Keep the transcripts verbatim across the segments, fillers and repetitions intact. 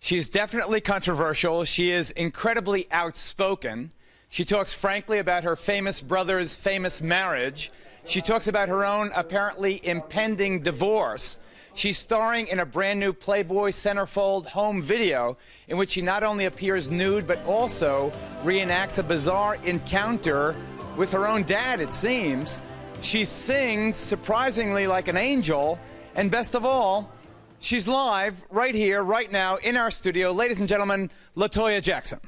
She's definitely controversial. She is incredibly outspoken. She talks frankly about her famous brother's famous marriage. She talks about her own apparently impending divorce. She's starring in a brand new Playboy centerfold home video in which she not only appears nude but also reenacts a bizarre encounter with her own dad, it seems. She sings surprisingly like an angel, and best of all, she's live right here, right now, in our studio. Ladies and gentlemen, Toya Jackson.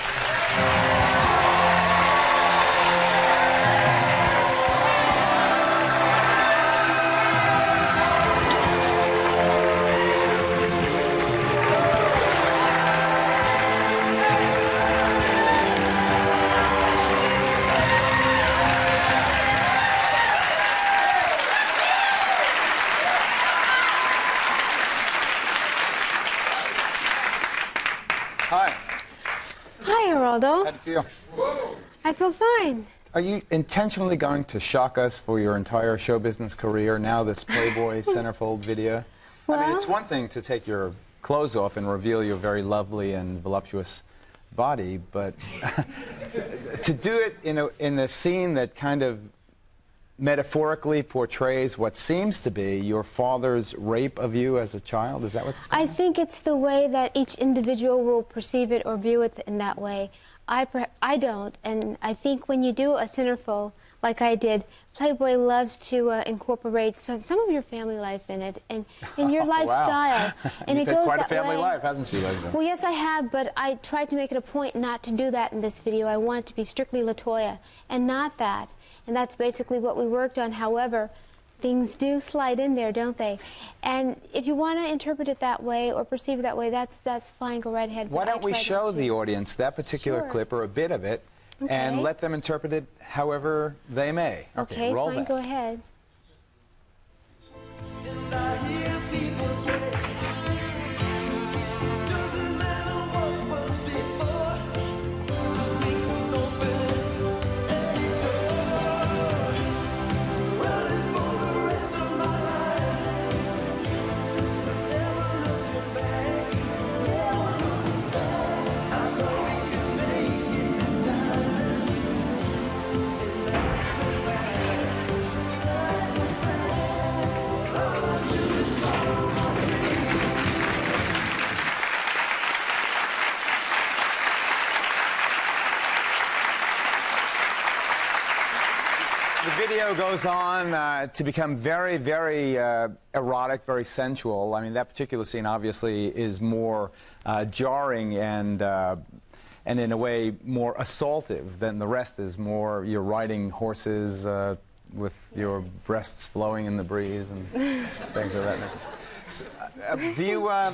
Hi. Hi, Geraldo. How do you feel? I feel fine. Are you intentionally going to shock us for your entire show business career, now this Playboy centerfold video? Well, I mean, it's one thing to take your clothes off and reveal your very lovely and voluptuous body, but to do it in a, in a scene that kind of metaphorically portrays what seems to be your father's rape of you as a child? Is that what's going on? I think it's the way that each individual will perceive it or view it in that way. I, I don't, and I think when you do a centerfold, like I did, Playboy loves to uh, incorporate some, some of your family life in it, and in your Oh, lifestyle. Wow. And You've it had goes quite that a family way. life, hasn't she, Leslie? Well, yes, I have, but I tried to make it a point not to do that in this video. I want it to be strictly Toya, and not that. And that's basically what we worked on. However, things do slide in there, don't they? And if you want to interpret it that way or perceive it that way, that's that's fine. Go right ahead. Why But I don't we tried show not to. the audience that particular Sure. clip or a bit of it, Okay. and let them interpret it however they may? Okay, Okay, roll fine. that. Go ahead. And I hear people say, doesn't matter what was before, just we can open any door, running for the rest of my life, never looking back, never looking back. I know we can make it this time, and that's a fact, that's a fact. All I do is follow my dreams. The video goes on uh, to become very, very uh, erotic, very sensual. I mean, that particular scene obviously is more uh, jarring and, uh, and in a way, more assaultive than the rest is more you're riding horses uh, with your breasts flowing in the breeze and things of that nature. So, uh, do you, uh,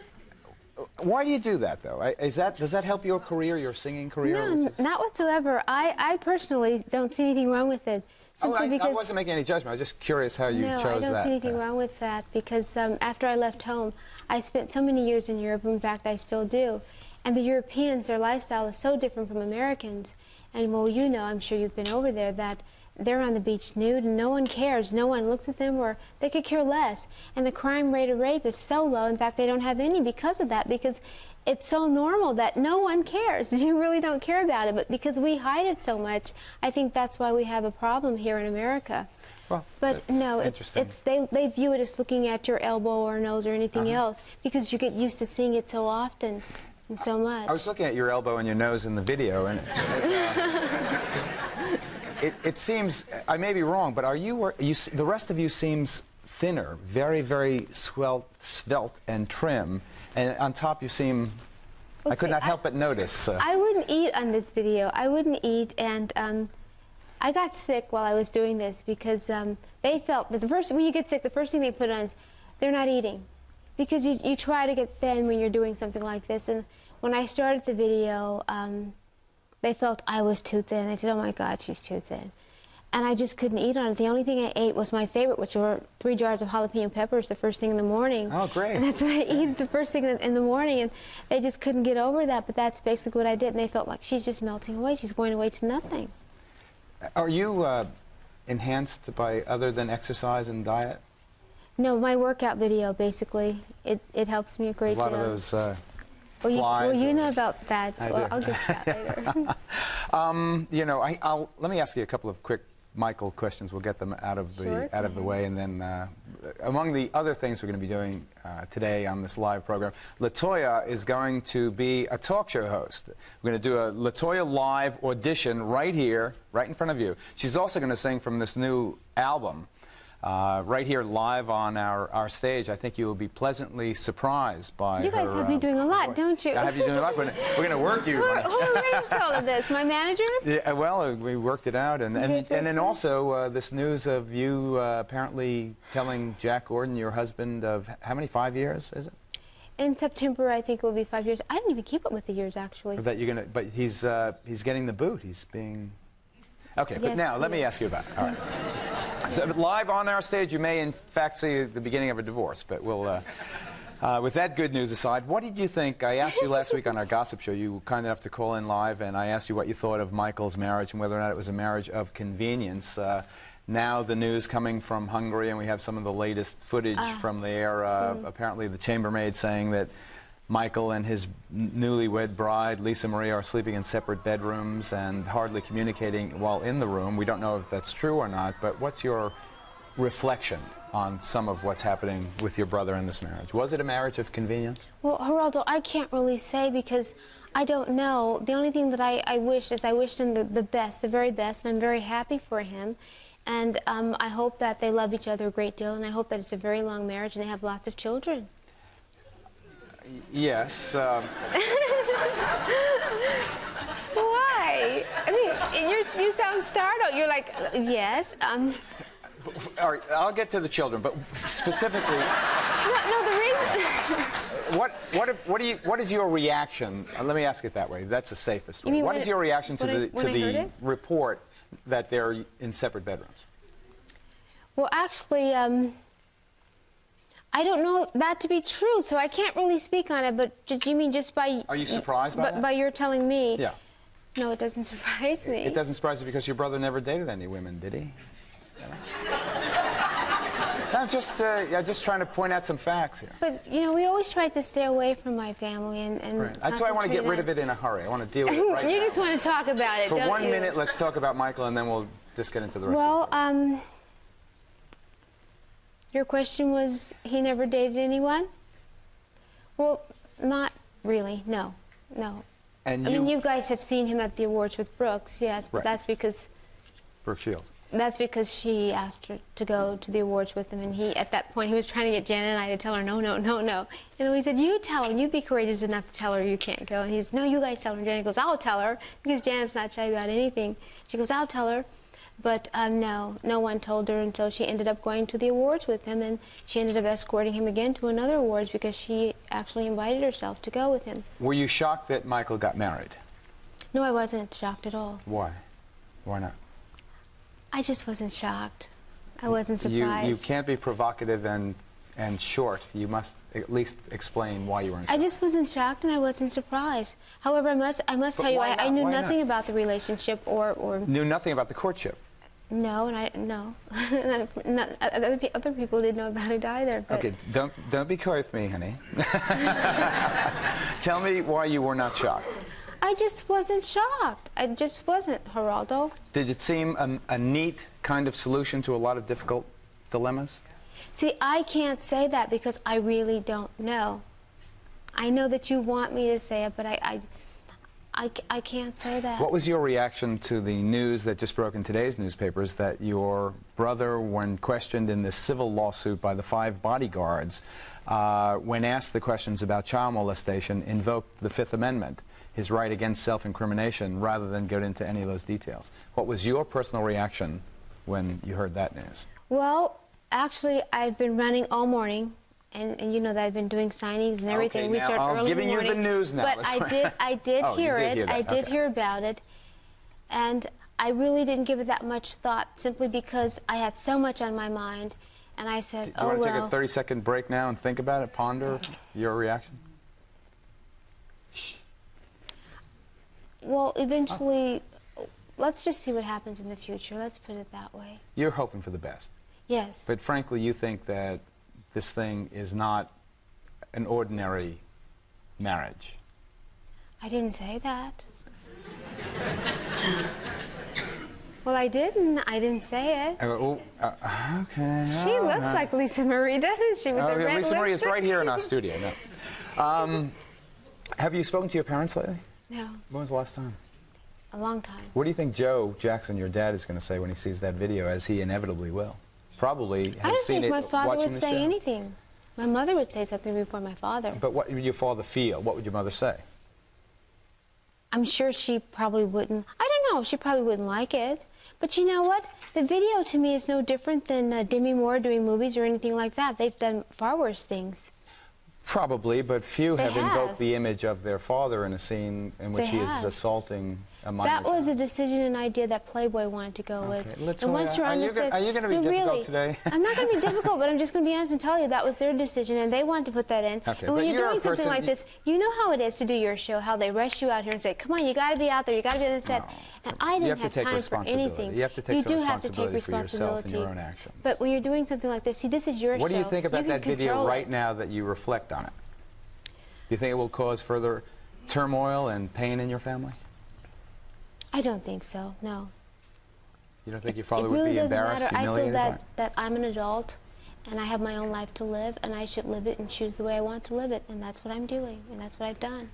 why do you do that, though? Is that, does that help your career, your singing career? No, which n- is- not whatsoever. I, I personally don't see anything wrong with it. Oh, Simply I, I because wasn't making any judgment. I was just curious how you no, chose that. I don't see anything Uh, wrong with that because um, after I left home, I spent so many years in Europe. In fact, I still do. And the Europeans, their lifestyle is so different from Americans. And well, you know, I'm sure you've been over there, that they're on the beach nude and no one cares. No one looks at them, or they could care less. And the crime rate of rape is so low. In fact, they don't have any because of that, because it's so normal that no one cares. You really don't care about it. But because we hide it so much, I think that's why we have a problem here in America. Well, But that's no, it's interesting. it's they they view it as looking at your elbow or nose or anything Uh-huh. else because you get used to seeing it so often and so much. I was looking at your elbow and your nose in the video, and uh, it, it seems, I may be wrong, but are you, you, s- the rest of you seems thinner, very, very swelt, svelte and trim, and on top you seem, Well, I could see, not I- help but notice. Uh, I wouldn't eat on this video. I wouldn't eat, and um, I got sick while I was doing this because um, they felt that the first when you get sick, the first thing they put on is they're not eating, because you you try to get thin when you're doing something like this. And when I started the video, um, they felt I was too thin. They said, "Oh my God, she's too thin," and I just couldn't eat on it. The only thing I ate was my favorite, which were three jars of jalapeno peppers the first thing in the morning. Oh, great. And that's what I eat the first thing in in the morning, and they just couldn't get over that. But that's basically what I did, and they felt like she's just melting away. She's going away to nothing. Are you uh, enhanced by other than exercise and diet? No, my workout video, basically, it, it helps me a great A lot deal. of those uh, Well, you, flies. well, you or- know about that. I well, do. I'll get to that later. Um, you know, I, I'll, let me ask you a couple of quick Michael questions. We'll get them out of the Sure, out of the way, and then uh, among the other things we're going to be doing uh, today on this live program, Toya is going to be a talk show host. We're going to do a Toya live audition right here, right in front of you. She's also going to sing from this new album. Uh, right here live on our, our stage. I think you will be pleasantly surprised by You guys her, have me uh, doing a lot, voice. don't you? I have you doing a lot. We're, we're going to work you. Who, who arranged all of this? My manager? Yeah, well, uh, we worked it out. And, You and, guys and then worked it out? also uh, this news of you uh, apparently telling Jack Gordon, your husband, of how many, five years, is it? In September, I think it will be five years. I didn't even keep up with the years, actually. That you're going to, but he's, uh, he's getting the boot. He's being, okay, but Yes, now let he me is. ask you about it. All right. So live on our stage, you may in fact see the beginning of a divorce, but we'll, uh, uh, with that good news aside, what did you think? I asked you last week on our gossip show, you were kind enough to call in live, and I asked you what you thought of Michael's marriage and whether or not it was a marriage of convenience. Uh, now the news coming from Hungary, and we have some of the latest footage Ah. from there. Uh, Mm. Apparently the chambermaid saying that Michael and his newlywed bride, Lisa Marie, are sleeping in separate bedrooms and hardly communicating while in the room. We don't know if that's true or not, but what's your reflection on some of what's happening with your brother in this marriage? Was it a marriage of convenience? Well, Geraldo, I can't really say because I don't know. The only thing that I, I wish is I wished him the, the best, the very best, and I'm very happy for him. And um, I hope that they love each other a great deal, and I hope that it's a very long marriage and they have lots of children. Yes. Um, Why? I mean, you're, you sound startled. You're like, uh, yes. Um, all right, I'll get to the children, but specifically, no, no, the reason... what, what, what, do you, what is your reaction? Uh, let me ask it that way. That's the safest You way. mean What when is it- your reaction to when I- the, when to I heard the it? report that they're in separate bedrooms? Well, actually, um, I don't know that to be true, so I can't really speak on it, but did you mean just by... Are you surprised by but that? by your telling me? Yeah. No, it doesn't surprise me. It doesn't surprise you because your brother never dated any women, did he? No, just, uh, yeah, just trying to point out some facts here. But, you know, we always tried to stay away from my family and... and Right. That's why I want to get rid of it in a hurry. I want to deal with it right You now. just want to talk about it, For don't one you? minute, let's talk about Michael, and then we'll just get into the rest Well, of it. um... your question was, he never dated anyone? Well, not really, no, no. And I you, mean, you guys have seen him at the awards with Brooks, yes, but Right. that's because... Brooke Shields. That's because she asked her to go to the awards with him, and he, at that point, he was trying to get Janet and I to tell her, no, no, no, no. And we said, you tell her, you be courageous enough to tell her you can't go. And he's, no, you guys tell her. And Janet goes, I'll tell her, because Janet's not shy about anything. She goes, I'll tell her. But um, no, no one told her until she ended up going to the awards with him, and she ended up escorting him again to another awards because she actually invited herself to go with him. Were you shocked that Michael got married? No, I wasn't shocked at all. Why? Why not? I just wasn't shocked. I wasn't You, surprised. you can't be provocative and, and short. You must at least explain why you weren't I shocked. just wasn't shocked and I wasn't surprised. However, I must I must But tell you, why I, I not? knew Why nothing not? about the relationship or or Knew nothing about the courtship. no, and I no, Not, other pe- other people didn't know about it either. But Okay, don't, don't be coy with me, honey. Tell me why you were not shocked. I just wasn't shocked. I just wasn't, Geraldo. Did it seem a, a neat kind of solution to a lot of difficult dilemmas? See, I can't say that because I really don't know. I know that you want me to say it, but I, I, I, I can't say that. What was your reaction to the news that just broke in today's newspapers that your brother, when questioned in this civil lawsuit by the five bodyguards, uh, when asked the questions about child molestation, invoked the Fifth Amendment, his right against self-incrimination, rather than get into any of those details? What was your personal reaction when you heard that news? Well, actually, I've been running all morning. And, and you know that I've been doing signings and everything. Okay, we now start I'm early giving in you the the morning. news now. But That's I right. did, I did Oh, you hear did it. hear that. I did Okay. hear about it, and I really didn't give it that much thought, simply because I had so much on my mind, and I said, Do you "Oh want to well." take a thirty second break now and think about it, ponder your reaction? Shh. Well, eventually, let's just see what happens in the future. Let's put it that way. You're hoping for the best. Yes. But frankly, you think that this thing is not an ordinary marriage. I didn't say that. Well, I didn't. I didn't say it. Uh, oh, uh, okay. She uh, looks uh, like Lisa Marie, doesn't she, with oh, the yeah, red Lisa Marie is lipstick? right here in our studio. No. Um, have you spoken to your parents lately? No, When was the last time? a long time. What do you think Joe Jackson, your dad, is going to say when he sees that video, as he inevitably will? Probably has I don't seen think it my father watching would the say show. anything. My mother would say something before my father. But what would your father feel? What would your mother say? I'm sure she probably wouldn't. I don't know. She probably wouldn't like it. But you know what? The video to me is no different than uh, Demi Moore doing movies or anything like that. They've done far worse things. Probably, but few They have invoked have. the image of their father in a scene in which They he is have. assaulting a minor That was a child. decision and idea that Playboy wanted to go Okay. with. Latoya, and once you're are on you the gonna- set, are you gonna be no, difficult really, today? I'm not going to be difficult, but I'm just going to be honest and tell you that was their decision, and they wanted to put that in. Okay, and when but you're you're a doing something person- like this, you know how it is to do your show, how they rush you out here and say, "Come on, you got to be out there, you got to be on the set." No. And I You didn't have to take time for responsibility. anything. You have to take you some do have to take responsibility for yourself and responsibility. your own actions. But when you're doing something like this, see, this is your What show. do you think about can that video control right it. now that you reflect on it? Do you think it will cause further turmoil and pain in your family? I don't think so. No. You don't think your father It would really be doesn't embarrassed, matter. I feel humiliated by that, it? that I'm an adult and I have my own life to live and I should live it and choose the way I want to live it, and that's what I'm doing and that's what I've done.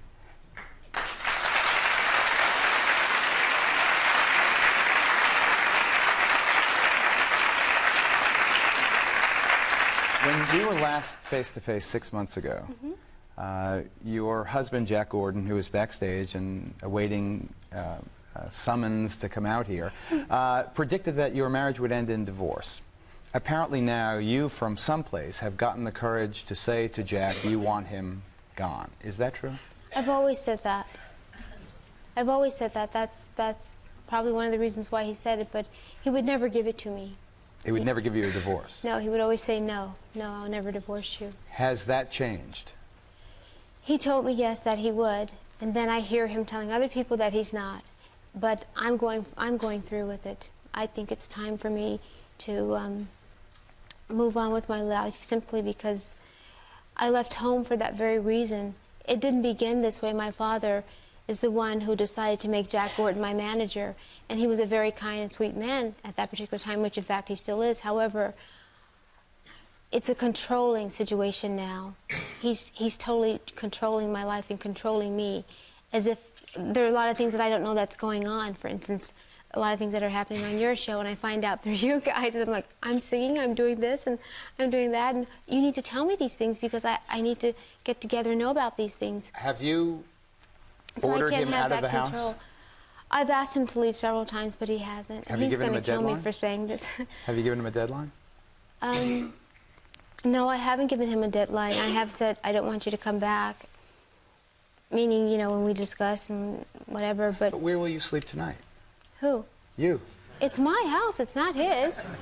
When we were last face-to-face six months ago, Mm-hmm. uh, your husband, Jack Gordon, who was backstage and awaiting uh, a summons to come out here, uh, predicted that your marriage would end in divorce. Apparently now you, from someplace, have gotten the courage to say to Jack you want him gone. Is that true? I've always said that. I've always said that. That's, that's probably one of the reasons why he said it, but he would never give it to me. He would never give you a divorce. No, he would always say, no, no, I'll never divorce you. Has that changed? He told me, yes, that he would, and then I hear him telling other people that he's not. But I'm going, I'm going through with it. I think it's time for me to um, move on with my life simply because I left home for that very reason. It didn't begin this way. My father is the one who decided to make Jack Gordon my manager, and he was a very kind and sweet man at that particular time, which in fact he still is. However, it's a controlling situation now. He's, he's totally controlling my life and controlling me, as if there are a lot of things that I don't know that's going on. For instance, a lot of things that are happening on your show, and I find out through you guys, and I'm like, I'm singing, I'm doing this, and I'm doing that, and you need to tell me these things because I, I need to get together and know about these things. Have you So I ordered can't him have out of that the control. house? I've asked him to leave several times, but he hasn't. Have you He's given him going a to kill me deadline? for saying this. Have you given him a deadline? um, no, I haven't given him a deadline. I have said, I don't want you to come back, meaning, you know, when we discuss and whatever, but But where will you sleep tonight? who? You. It's my house, it's not his. She's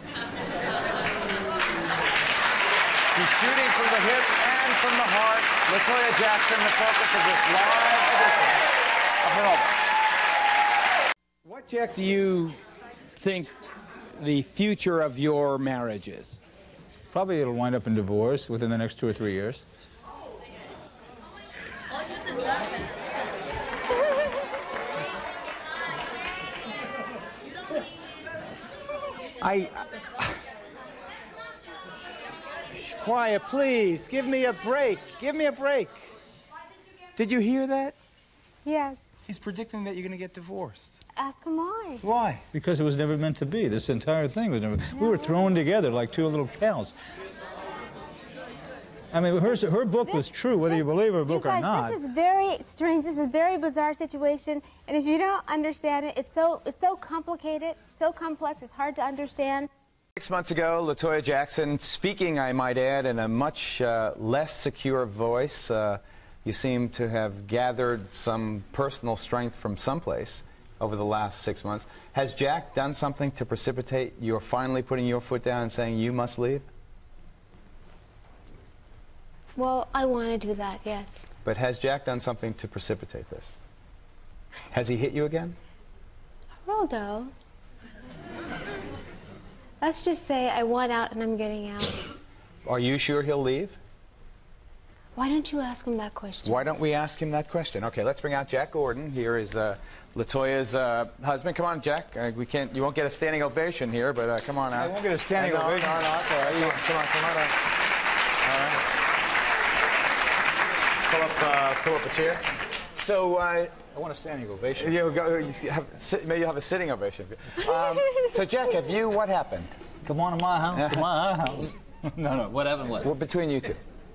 shooting from the hip and from the heart. Latoya Jackson, the focus of this live edition of Geraldo. What, Jack, do you think the future of your marriage is? Probably it'll wind up in divorce within the next two or three years. I... Quiet, please. Give me a break. Give me a break. Did you hear that? Yes. He's predicting that you're going to get divorced. Ask him why. Why? Because it was never meant to be. This entire thing was never... We were thrown together like two little cows. I mean, her, her book was true, whether you believe her book you guys, or not. This is very strange. This is a very bizarre situation, and if you don't understand it, it's so it's so complicated, so complex. It's hard to understand. Six months ago, Latoya Jackson, speaking, I might add, in a much uh, less secure voice. Uh, you seem to have gathered some personal strength from someplace over the last six months. Has Jack done something to precipitate your finally putting your foot down and saying you must leave? Well, I want to do that, yes. But has Jack done something to precipitate this? Has he hit you again? Geraldo, let's just say I want out and I'm getting out. Are you sure he'll leave? Why don't you ask him that question? Why don't we ask him that question? Okay, let's bring out Jack Gordon. Here is uh, LaToya's uh, husband. Come on, Jack. Uh, we can't. You won't get a standing ovation here, but uh, come on out. I won't get a standing no, ovation. No, no, that's all right. You, come on, come on out. All right. Pull up, uh, pull up a chair. So. Uh, I want a standing ovation. You go, you have, sit, maybe you have a sitting ovation. Um, so, Jack, have you? What happened? Come on to my house. To my house. No, no. What happened? What? Well, between you two.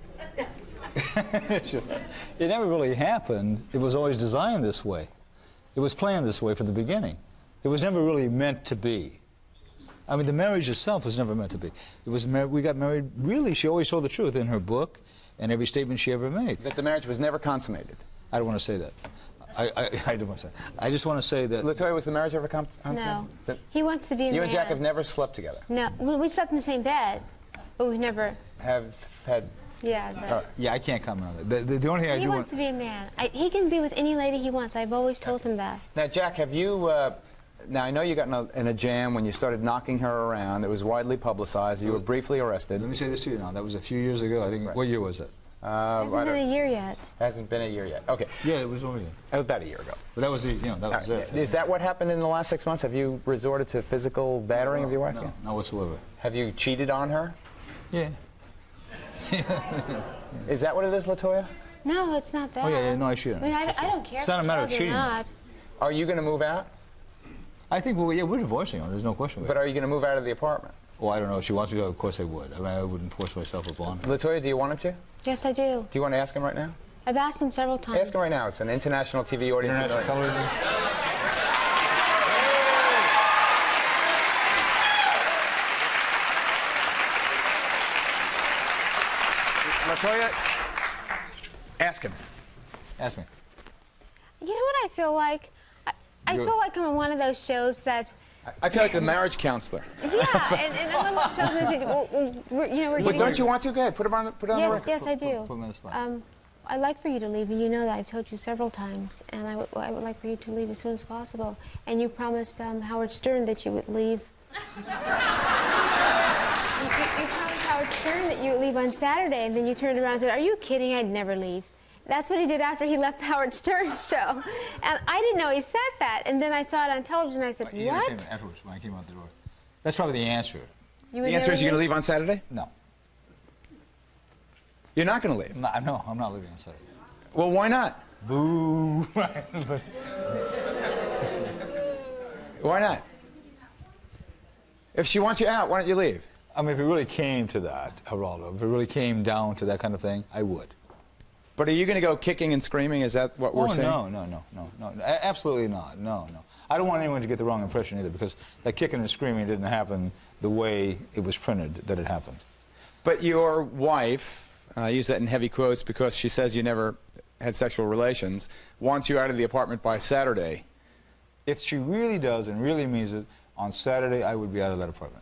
It never really happened. It was always designed this way. It was planned this way from the beginning. It was never really meant to be. I mean, the marriage itself was never meant to be. It was mar we got married. Really, she always told the truth in her book and every statement she ever made. That the marriage was never consummated. I don't want to say that. I, I, I don't want to say. I just want to say that. LaToya, was the marriage ever com consummated? No. He wants to be a man. You and Jack have never slept together. No. Well, we slept in the same bed, but we've never. Have had. Yeah. But Uh, Yeah, I can't comment on that. The, the, the only thing I he do wants want. to be a man. I, he can be with any lady he wants. I've always told him that. Now, Jack, have you? Uh, now I know you got in a, in a jam when you started knocking her around. It was widely publicized. You were briefly arrested. Let me say this to you now. That was a few years ago. I think. Right. What year was it? Uh, Hasn't been a year yet. Hasn't been a year yet. Okay. Yeah, it was over a year. About a year ago. But that was the, you know, that was All right. it. Is that what happened in the last six months? Have you resorted to physical battering no, of your wife? No, not whatsoever. Have you cheated on her? Yeah. Is that what it is, LaToya? No, it's not that. Oh, yeah, yeah, no, I cheated. I mean, I, I don't care. It's not a if matter he of does or cheating. Not. Are you going to move out? I think, well, yeah, we're divorcing. There's no question about But it. are you going to move out of the apartment? Well, I don't know. If she wants me to, of course I would. I mean, I wouldn't force myself upon her. LaToya, do you want him to? Yes, I do. Do you want to ask him right now? I've asked him several times. Ask him right now. It's an international T V audience. International television? LaToya, ask him. Ask me. You know what I feel like? I, I You're- feel like I'm on one of those shows that. I feel like the marriage counselor. Yeah, and, and I'm on those shows that say, well, well, we're, you know, we're But getting. don't you want to? Go ahead. Put him on. the- Put it on the Yes, record. yes, I Put- do. put- put me on the spot. Um, I'd like for you to leave, and you know that I've told you several times, and I would, I would like for you to leave as soon as possible. And you promised um, Howard Stern that you would leave. you, you, you promised Howard Stern that you would leave on Saturday, and then you turned around and said, "Are you kidding? I'd never leave." That's what he did after he left the Howard Stern show. And I didn't know he said that. And then I saw it on television, and I said, Yeah, I came what? afterwards when I came out the door. That's probably the answer. You would The answer never is you're going to leave on Saturday? No. You're not going to leave. No, no, I'm not leaving on Saturday. Well, why not? Boo. Why not? If she wants you out, why don't you leave? I mean, if it really came to that, Geraldo, if it really came down to that kind of thing, I would. But are you going to go kicking and screaming? Is that what we're oh, saying? no, no, no, no, no, a- absolutely not. No, no. I don't want anyone to get the wrong impression either, because that kicking and screaming didn't happen the way it was printed that it happened. But your wife, I use that in heavy quotes because she says you never had sexual relations, wants you out of the apartment by Saturday. If she really does and really means it, on Saturday I would be out of that apartment.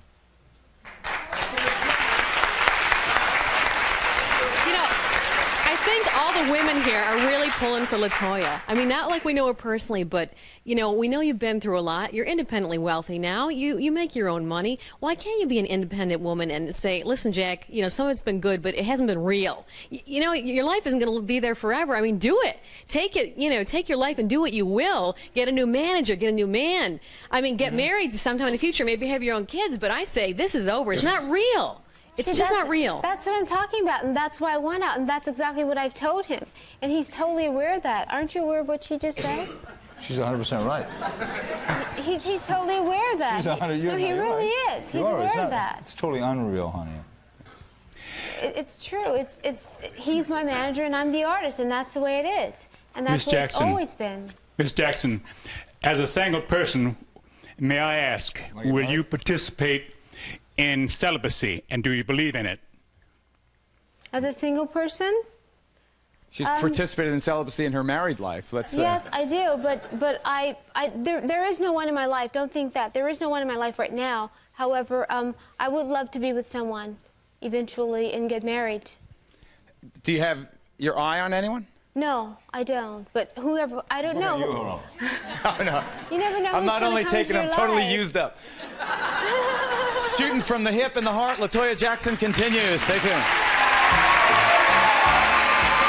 You know, I think all the women here are really pulling for LaToya. I mean, not like we know her personally, but, you know, we know you've been through a lot. You're independently wealthy now. You you make your own money. Why can't you be an independent woman and say, listen, Jack, you know, some of it's been good, but it hasn't been real. Y you know, your life isn't going to be there forever. I mean, do it. Take it, you know, take your life and do what you will. Get a new manager, get a new man. I mean, get Mm-hmm. married sometime in the future, maybe have your own kids, but I say this is over. It's not real. It's See, just that's- not real. That's what I'm talking about, and that's why I went out, and that's exactly what I've told him. And he's totally aware of that. Aren't you aware of what she just said? She's one hundred percent right. He's, he's totally aware of that. She's one hundred, He- you're no, he you're really right. is. You He's are. aware It's of not- that. It's totally unreal, honey. It, it's true. It's, it's, he's my manager, and I'm the artist, and that's the way it is. And that's Miss what it's Jackson. always been. Miss Jackson, as a single person, may I ask, Like your will father? you participate in celibacy, and do you believe in it? As a single person, She's Um, participated in celibacy in her married life. Let's say. yes, I do. But but I, I there, there is no one in my life. Don't think that. There is no one in my life right now. However, um, I would love to be with someone eventually and get married. Do you have your eye on anyone? No, I don't. But whoever, I don't know. Oh, no. You never know. I'm who's not gonna only come taking, into I'm your totally life. used up. Shooting from the hip and the heart, LaToya Jackson continues. Stay tuned.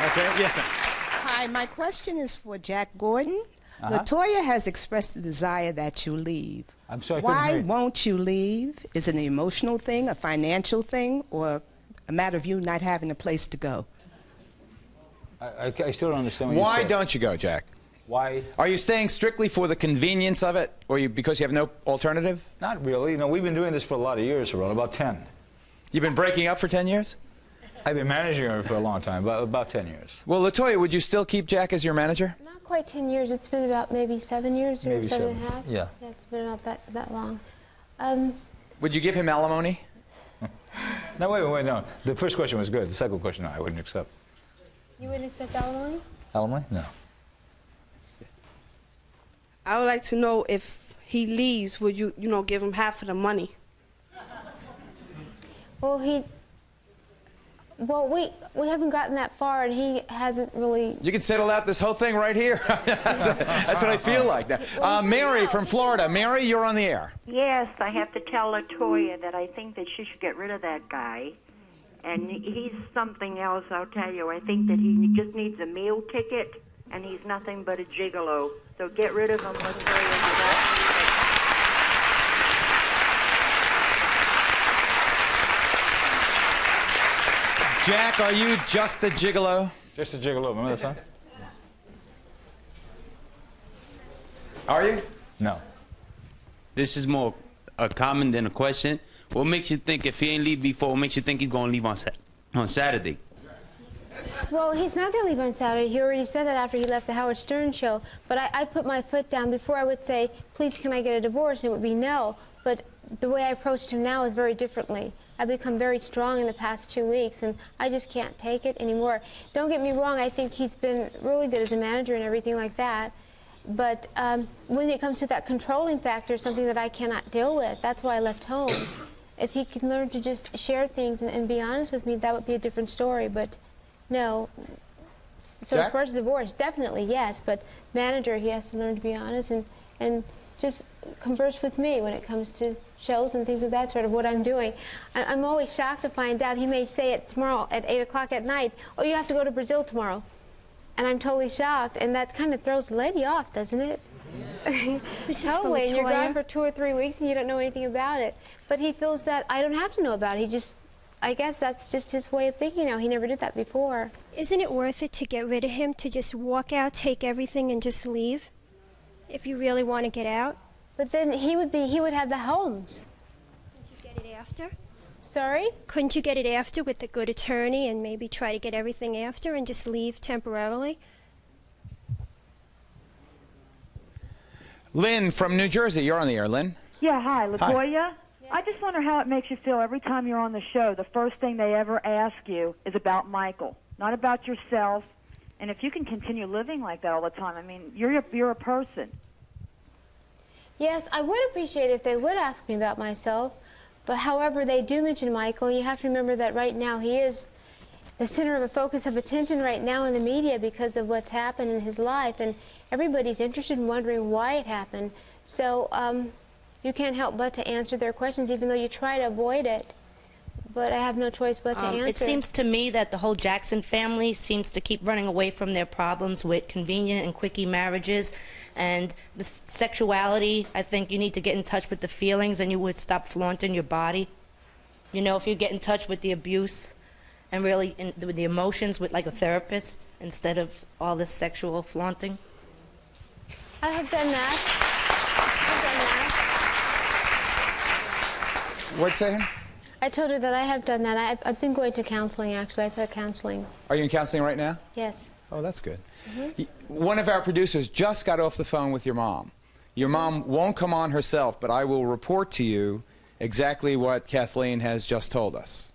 Okay, yes, ma'am. Hi, my question is for Jack Gordon. Uh-huh. Latoya has expressed the desire that you leave. I'm sorry, I couldn't Why hear you. won't you leave? Is it an emotional thing, a financial thing, or a matter of you not having a place to go? I, I, I still don't understand what you Why said. don't you go, Jack? Why? Are you staying strictly for the convenience of it, or you, because you have no alternative? Not really. You know, we've been doing this for a lot of years, Geraldo, about ten. You've been breaking up for ten years? I've been managing her for a long time, about, about ten years. Well, Latoya, would you still keep Jack as your manager? Not quite ten years. It's been about maybe seven years or Maybe seven and seven. a half. Yeah. Yeah, it's been about that, that long. Um, Would you give him alimony? No, wait, wait, no. The first question was good. The second question, no, I wouldn't accept. you wouldn't accept alimony? Alimony? No. I would like to know if he leaves, would you, you know, give him half of the money? Well, he. Well, we we haven't gotten that far, and he hasn't really. You can settle out this whole thing right here. that's, that's what I feel like. Now, uh, Mary from Florida. Mary, you're on the air. Yes, I have to tell Latoya that I think that she should get rid of that guy. And he's something else, I'll tell you. I think that he just needs a meal ticket, and he's nothing but a gigolo. So get rid of him, Latoya. Jack, are you just a gigolo? Just a gigolo. Remember that song? Are you? No. This is more a comment than a question. What makes you think if he ain't leave before, what makes you think he's going to leave on, sa on Saturday? Well, he's not going to leave on Saturday. He already said that after he left the Howard Stern show. But I, I put my foot down. Before I would say, please, can I get a divorce? And it would be no. But the way I approached him now is very differently. I've become very strong in the past two weeks, and I just can't take it anymore. Don't get me wrong. I think he's been really good as a manager and everything like that. But um, when it comes to that controlling factor, something that I cannot deal with, that's why I left home. If he can learn to just share things and, and be honest with me, that would be a different story. But no. So Jack? as far as divorce, definitely yes. But manager, he has to learn to be honest and, and just converse with me when it comes to shows and things of that sort of what I'm doing. I, I'm always shocked to find out he may say it tomorrow at eight o'clock at night, oh, you have to go to Brazil tomorrow. And I'm totally shocked, and that kind of throws the lady off, doesn't it? This is Totally, for and you're gone Latoya. for two or three weeks and you don't know anything about it. But he feels that I don't have to know about it. He just, I guess that's just his way of thinking now. He never did that before. Isn't it worth it to get rid of him, to just walk out, take everything, and just leave? If you really want to get out? But then he would be, he would have the homes. Couldn't you get it after? Sorry? Couldn't you get it after with a good attorney and maybe try to get everything after and just leave temporarily? Lynn from New Jersey, you're on the air, Lynn. Yeah, hi, Latoya. I just wonder how it makes you feel every time you're on the show. The first thing they ever ask you is about Michael, not about yourself. And if you can continue living like that all the time, I mean, you're a, you're a person. Yes, I would appreciate it if they would ask me about myself. But however, they do mention Michael. You have to remember that right now he is the center of a focus of attention right now in the media because of what's happened in his life. And everybody's interested in wondering why it happened. So um, you can't help but to answer their questions, even though you try to avoid it. But I have no choice but to Um, answer. it seems to me that the whole Jackson family seems to keep running away from their problems with convenient and quickie marriages. And the s- sexuality, I think you need to get in touch with the feelings and you would stop flaunting your body. You know, if you get in touch with the abuse and really in, with the emotions with like a therapist instead of all this sexual flaunting. I have done that. I've done that. What's that? I told her that I have done that. I've, I've been going to counseling, actually. I've had counseling. Are you in counseling right now? Yes. Oh, that's good. Mhm. Y- One of our producers just got off the phone with your mom. Your mom won't come on herself, but I will report to you exactly what Kathleen has just told us.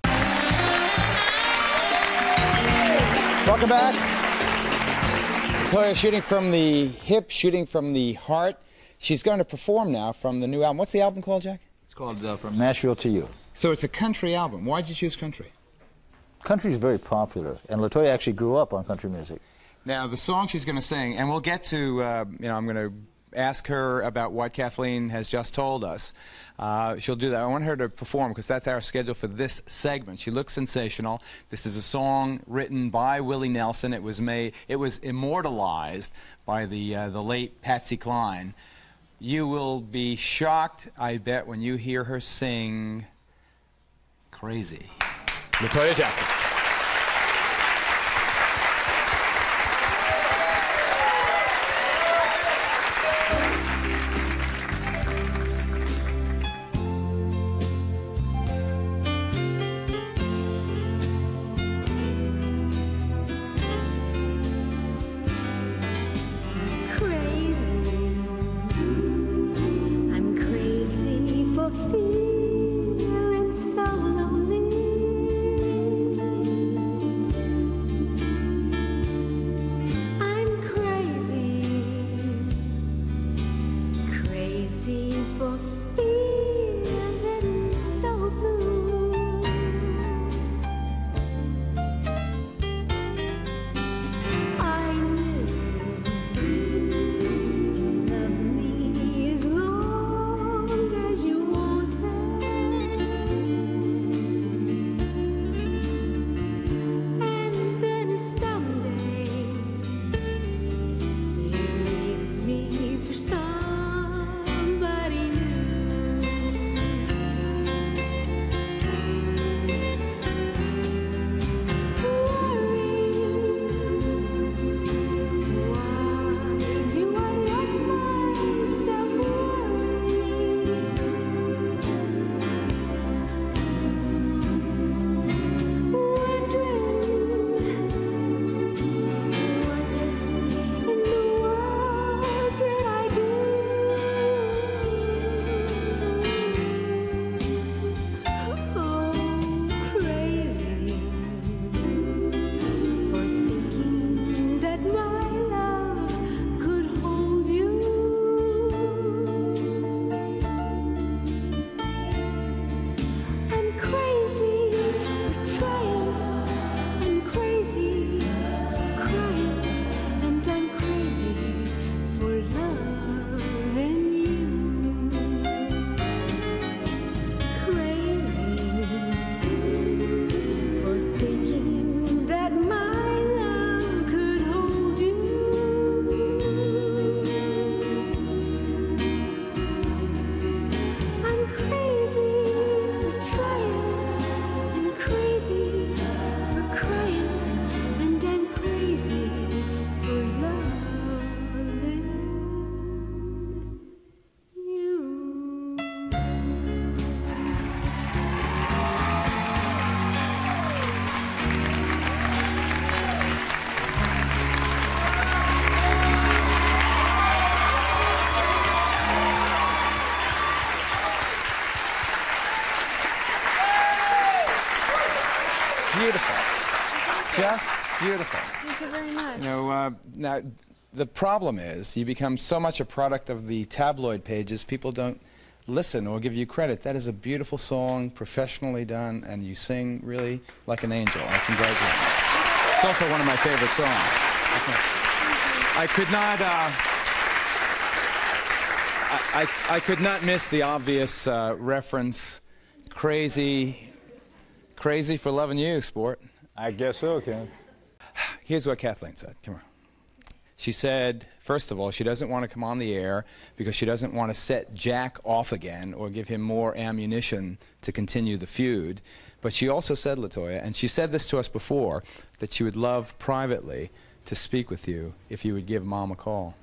Welcome back. Toya shooting from the hip, shooting from the heart. She's going to perform now from the new album. What's the album called, Jack? It's called uh, From Nashville to You. So it's a country album. Why did you choose country? Country is very popular, and Latoya actually grew up on country music. Now, the song she's going to sing, and we'll get to, uh, you know, I'm going to ask her about what Kathleen has just told us, uh, she'll do that. I want her to perform because that's our schedule for this segment. She looks sensational. This is a song written by Willie Nelson. It was made, it was immortalized by the uh, the late Patsy Cline. You will be shocked, I bet, when you hear her sing Crazy. Toya Jackson. Beautiful. Just beautiful. Thank you very much. You know, uh, now, the problem is you become so much a product of the tabloid pages, people don't listen or give you credit. That is a beautiful song, professionally done, and you sing really like an angel. I congratulate you. It's also one of my favorite songs. I could not, uh, I, I, I could not miss the obvious uh, reference, crazy, crazy for loving you, sport. I guess so, Ken. Here's what Kathleen said. Come on. She said, first of all, she doesn't want to come on the air because she doesn't want to set Jack off again or give him more ammunition to continue the feud. But she also said, LaToya, and she said this to us before, that she would love privately to speak with you if you would give Mom a call.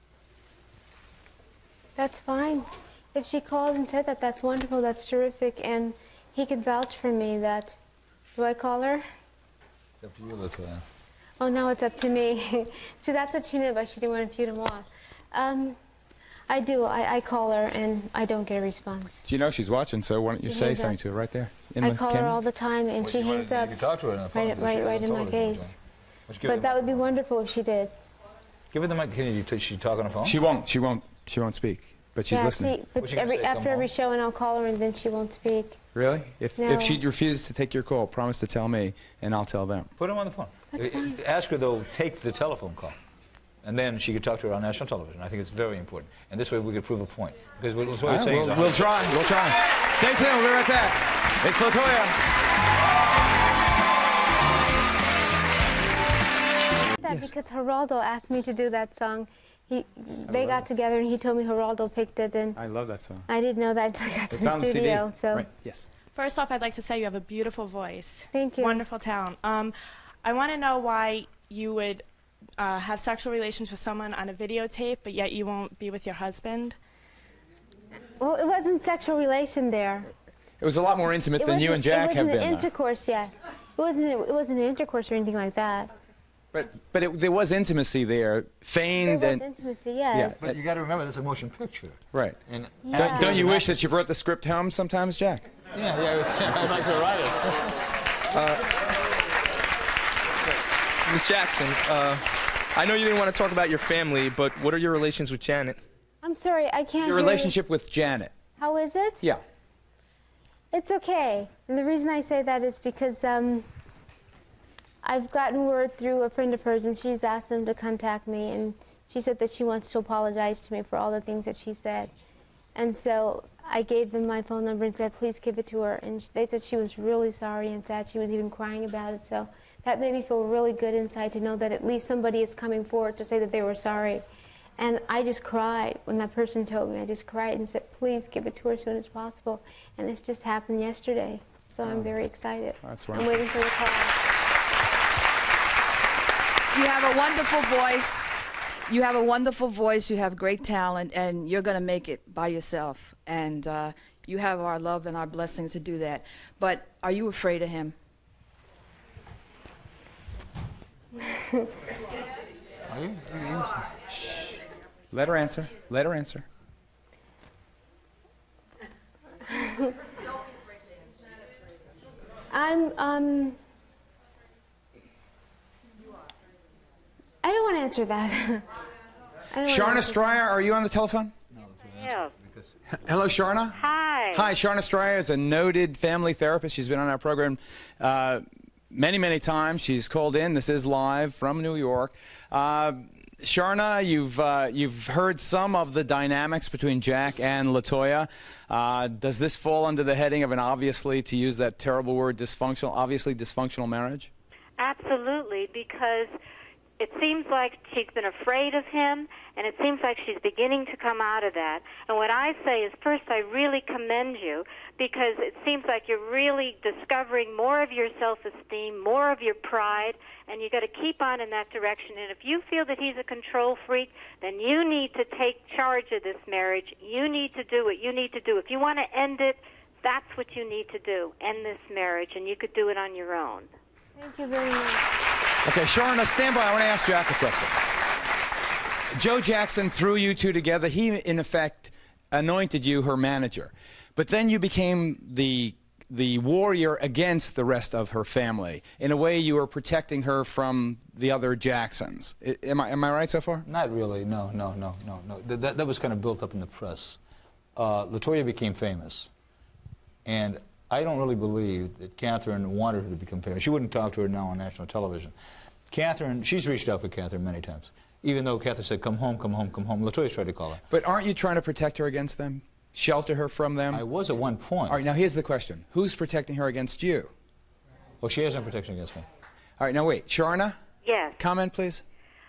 That's fine. If she called and said that, that's wonderful, that's terrific, and he could vouch for me that, do I call her? It's up to you, LaToya. Oh, now it's up to me. See, that's what she meant by she didn't want to feud him off. Um, I do. I, I call her, and I don't get a response. Do you know she's watching, so why don't you She say hangs something up. to her right there? In I the call camera? her all the time, and Well, she you hangs wanna- up you can talk to her on the phone, right, but right, she right hasn't in my told us anything. face. Why don't you give But her that the- would be wonderful if she did. Give her the mic. Can you, can she talk on the phone? She won't. She won't. She won't speak. But she's yeah, listening. See, but What's she gonna every, say, come after every home? show, and I'll call her, and then she won't speak. Really? If No. if she refuses to take your call, promise to tell me, and I'll tell them. Put him on the phone. That's Uh, fine. Ask her, though, take the telephone call. And then she could talk to her on national television. I think it's very important. And this way we could prove a point. Because what Latoya Right, saying we'll, is we'll try. We'll try. Stay tuned. We'll be right back. It's Latoya. That Yes. because Geraldo asked me to do that song. He, they got together and he told me Geraldo picked it, and I love that song. I didn't know that until I got to It's the on the C D. studio. So Right. Yes. First off, I'd like to say you have a beautiful voice. Thank you. Wonderful talent. Um, I want to know why you would uh, have sexual relations with someone on a videotape, but yet you won't be with your husband. well, it wasn't sexual relation there. It was a lot more intimate It than you wasn't- and Jack it have wasn't been. an uh, intercourse yet. It wasn't. It wasn't an intercourse or anything like that. But but it, there was intimacy there, feigned There was and intimacy, yes. But you got to remember, that's a motion picture. right. And Yeah. Don't, don't you wish that you brought the script home sometimes, Jack? Yeah, yeah, it was, I'd like to write it. Miss Jackson, uh, I know you didn't want to talk about your family, but what are your relations with Janet? I'm sorry, I can't. Your hear you. relationship with Janet. How is it? Yeah. It's okay. And the reason I say that is because um, I've gotten word through a friend of hers, and she's asked them to contact me, and she said that she wants to apologize to me for all the things that she said. And so I gave them my phone number and said, please give it to her. And sh- they said she was really sorry and sad. She was even crying about it. So that made me feel really good inside to know that at least somebody is coming forward to say that they were sorry. And I just cried when that person told me. I just cried and said, please give it to her as soon as possible. And this just happened yesterday. So I'm very excited. That's I'm wonderful. waiting for the call. You have a wonderful voice. You have a wonderful voice. You have great talent, and you're going to make it by yourself. And uh, you have our love and our blessings to do that. But are you afraid of him? Are you? Let her answer. Let her answer. I'm, um, I don't want to answer that. I don't wanna Sharna answer Stryer, are you on the telephone? Yeah. Hello, Sharna. Hi. Hi, Sharna Stryer is a noted family therapist. She's been on our program uh, many, many times. She's called in. This is live from New York. Uh, Sharna, you've uh, you've heard some of the dynamics between Jack and Latoya. Uh, does this fall under the heading of an obviously, to use that terrible word, dysfunctional, obviously dysfunctional marriage? Absolutely, because it seems like she's been afraid of him, and it seems like she's beginning to come out of that. And what I say is, first, I really commend you, because it seems like you're really discovering more of your self-esteem, more of your pride, and you got to keep on in that direction. And if you feel that he's a control freak, then you need to take charge of this marriage. You need to do it. You need to do it. If you want to end it, that's what you need to do, end this marriage, and you could do it on your own. Thank you very much. Okay, Sharna, stand by. I want to ask Jack a question. Joe Jackson threw you two together. He, in effect, anointed you her manager. But then you became the the warrior against the rest of her family. In a way, you were protecting her from the other Jacksons. I, am I am I right so far? Not really. No, no, no, no, no. That, that, that was kind of built up in the press. Uh, Latoya became famous, and I don't really believe that Catherine wanted her to become famous. She wouldn't talk to her now on national television. Catherine, she's reached out for Catherine many times, even though Catherine said, come home, come home, come home. Latoya's tried to call her. But aren't you trying to protect her against them? Shelter her from them? I was at one point. All right, now here's the question. Who's protecting her against you? Well, she has no protection against me. All right, now wait. Sharna? Yes. Comment, please.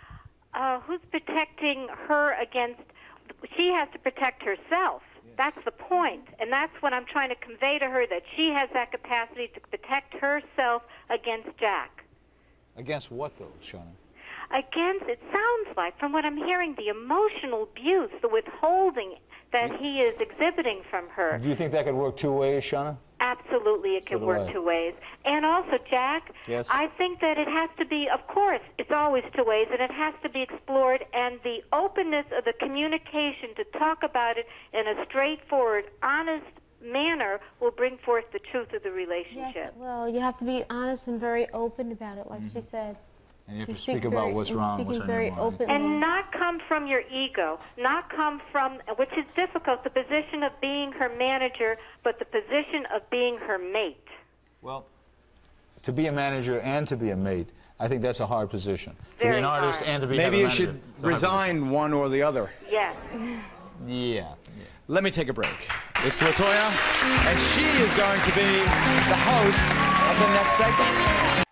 Uh, who's protecting her against... She has to protect herself. That's the point. And that's what I'm trying to convey to her, that she has that capacity to protect herself against Jack. Against what, though, Shauna? Against, it sounds like, from what I'm hearing, the emotional abuse, the withholding that he is exhibiting from her. Do you think that could work two ways, Shauna? Absolutely, it So can do work I. two ways. And also, Jack, Yes? I think that it has to be, of course, it's always two ways, and it has to be explored, and the openness of the communication to talk about it in a straightforward, honest manner will bring forth the truth of the relationship. Yes, well, you have to be honest and very open about it, like Mm-hmm. she said. And you have You to speak speak about very- what's and wrong, speaking what's on very your mind. openly. And not come from your ego, not come from, which is difficult, the position of being her manager, but the position of being her mate. Well, to be a manager and to be a mate, I think that's a hard position. To be Very an artist hard. and to be Maybe have a you manager. should It's a hard resign one or the other. Yes. position. Yeah. Let me take a break. It's LaToya, and she is going to be the host of the next segment.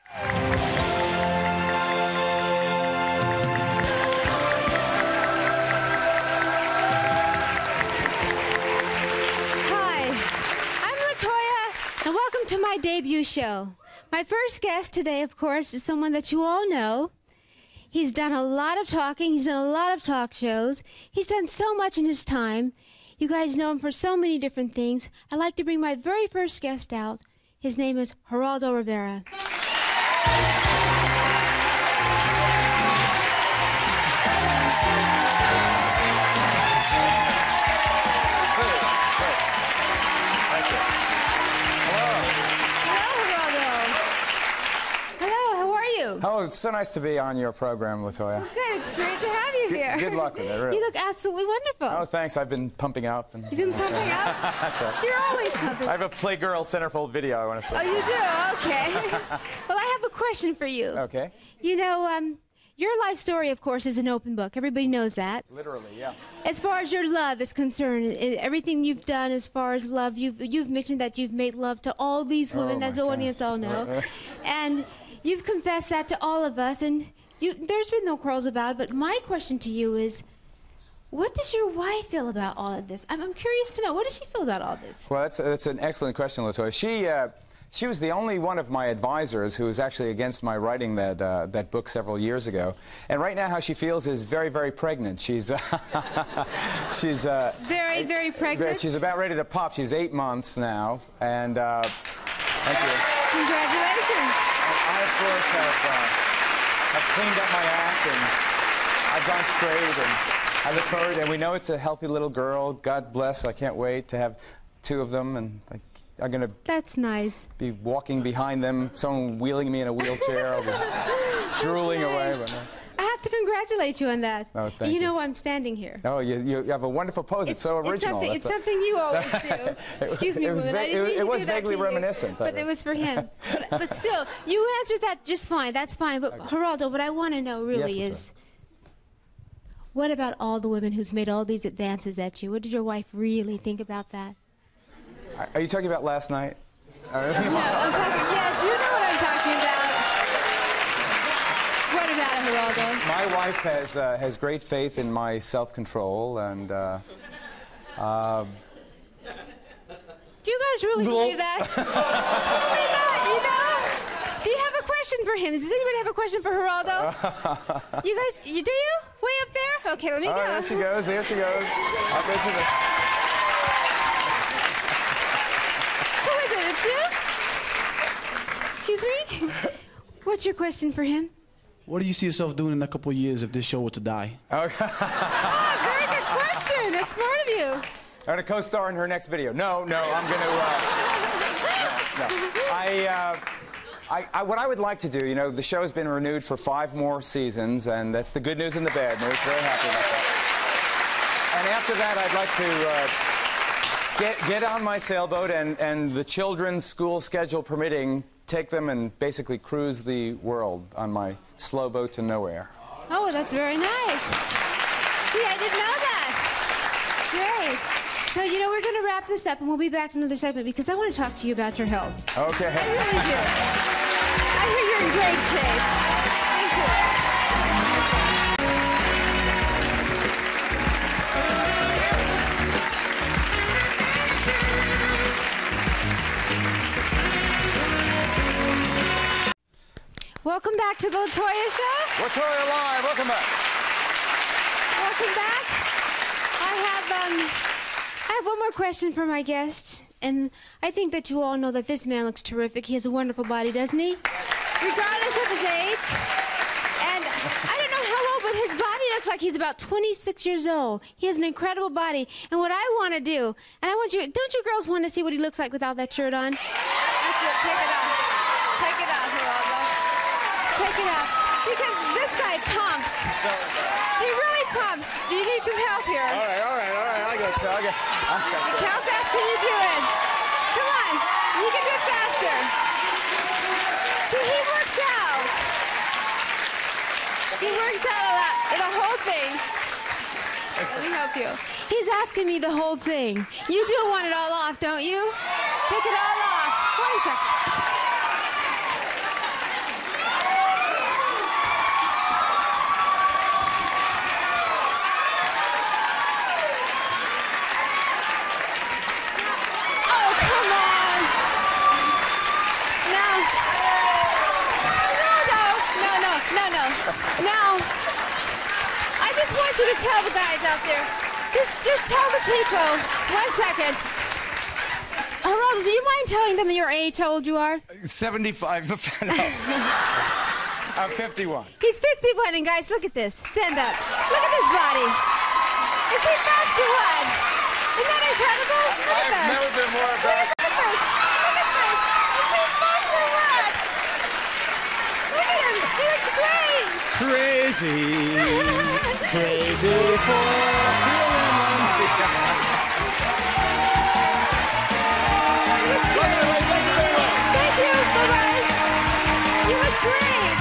Hi, I'm LaToya, and welcome to my debut show. My first guest today, of course, is someone that you all know. He's done a lot of talking. He's done a lot of talk shows. He's done so much in his time. You guys know him for so many different things. I'd like to bring my very first guest out. His name is Geraldo Rivera. Oh, it's so nice to be on your program, LaToya. Good, it's great to have you here. Good luck with it, really. You look absolutely wonderful. Oh, thanks. I've been pumping up. And, You've been pumping up? That's right. You're always pumping. I have a Playgirl centerfold video I want to say. Oh, you do? Okay. Well, I have a question for you. Okay. You know, um, your life story, of course, is an open book. Everybody knows that. Literally, yeah. As far as your love is concerned, i- everything you've done as far as love, you've you've mentioned that you've made love to all these women, Oh, as my the God. audience all know, Uh, uh. and you've confessed that to all of us. And you, there's been no quarrels about it. But my question to you is, what does your wife feel about all of this? I'm, I'm curious to know. What does she feel about all this? Well, that's, that's an excellent question, LaToya. She, uh, she was the only one of my advisors who was actually against my writing that, uh, that book several years ago. And right now, how she feels is very, very pregnant. She's, uh, she's, uh, Very, very pregnant. she's about ready to pop. She's eight months now. And uh, thank you. Congratulations. I, of course, have, uh, have cleaned up my act, and I've gone straight, and I look forward, and we know it's a healthy little girl. God bless. I can't wait to have two of them, and I, I'm going to That's nice. be walking behind them, someone wheeling me in a wheelchair. I'll be drooling nice. away. But, uh, I have to congratulate you on that. Oh, thank you you. know why I'm standing here. oh, you, you have a wonderful pose. It's, so original. It's something, That's it's a- something you always do. Excuse me, it was woman. I va- didn't it- mean it to was do that vaguely to you, reminiscent, But but- it was for him. but, but still, you answered that just fine. That's fine. But Geraldo, what I want to know really Yes, is, what about all the women who's made all these advances at you? What did your wife really think about that? Are- Are you talking about last night? No, I'm talking. Yes, you know what I'm talking about. What about it, Geraldo? My wife has uh, has great faith in my self-control, and uh, uh, Do you guys really believe that? Totally not, you know? Do you have a question for him? Does anybody have a question for Geraldo? You guys, you do you? Way up there? Okay, let me oh, go. there she goes. There she goes. Up into the. Who is it? It's you? Excuse me? What's your question for him? What do you see yourself doing in a couple of years if this show were to die? Okay. Oh, very good question. That's smart of you. I'm going to co-star in her next video. No, no, I'm going to. Uh, no, no. I, uh, I, I, what I would like to do, you know, the show has been renewed for five more seasons, and that's the good news and the bad news. Very happy about that. And after that, I'd like to uh, get get on my sailboat and and the children's school schedule permitting, take them and basically cruise the world on my slow boat to nowhere. Oh, that's very nice. See, I didn't know that. Great. So, you know, we're going to wrap this up, and we'll be back in another segment because I want to talk to you about your health. Okay. I really do. I hear you're in great shape. Thank you. Welcome back to the LaToya Show. LaToya Live, welcome back. Welcome back. I have um, I have one more question for my guest, and I think that you all know that this man looks terrific. He has a wonderful body, doesn't he? Regardless of his age. And I don't know how old, but his body looks like he's about twenty-six years old. He has an incredible body. And what I want to do, and I want you, don't you girls want to see what he looks like without that shirt on? That's it. Take it off. Take it off, Geraldo. Take it off. Because this guy pumps. He really pumps. Do you need some help here? All right, all right, all right. I got it. I got it. How fast can you do it? Come on. You can do it faster. See, he works out. He works out a lot, the whole thing. Let me help you. He's asking me the whole thing. You do want it all off, don't you? Take it all off. One second. Oh, come on. No. No, no, no, no, no. Now, I just want you to tell the guys out there. Just, just tell the people. One second. Geraldo, do you mind telling them your age, how old you are? seventy-five. No. I'm fifty-one. He's fifty-one, and guys, look at this. Stand up. Look at this body. Is he fifty-one? Isn't that incredible? Look at that. I've never been more embarrassed. Look at this. Look at this. Is he fifty-one? Look at him. He looks great. Crazy. Crazy for feeling Thank you. Bye-bye. You look great.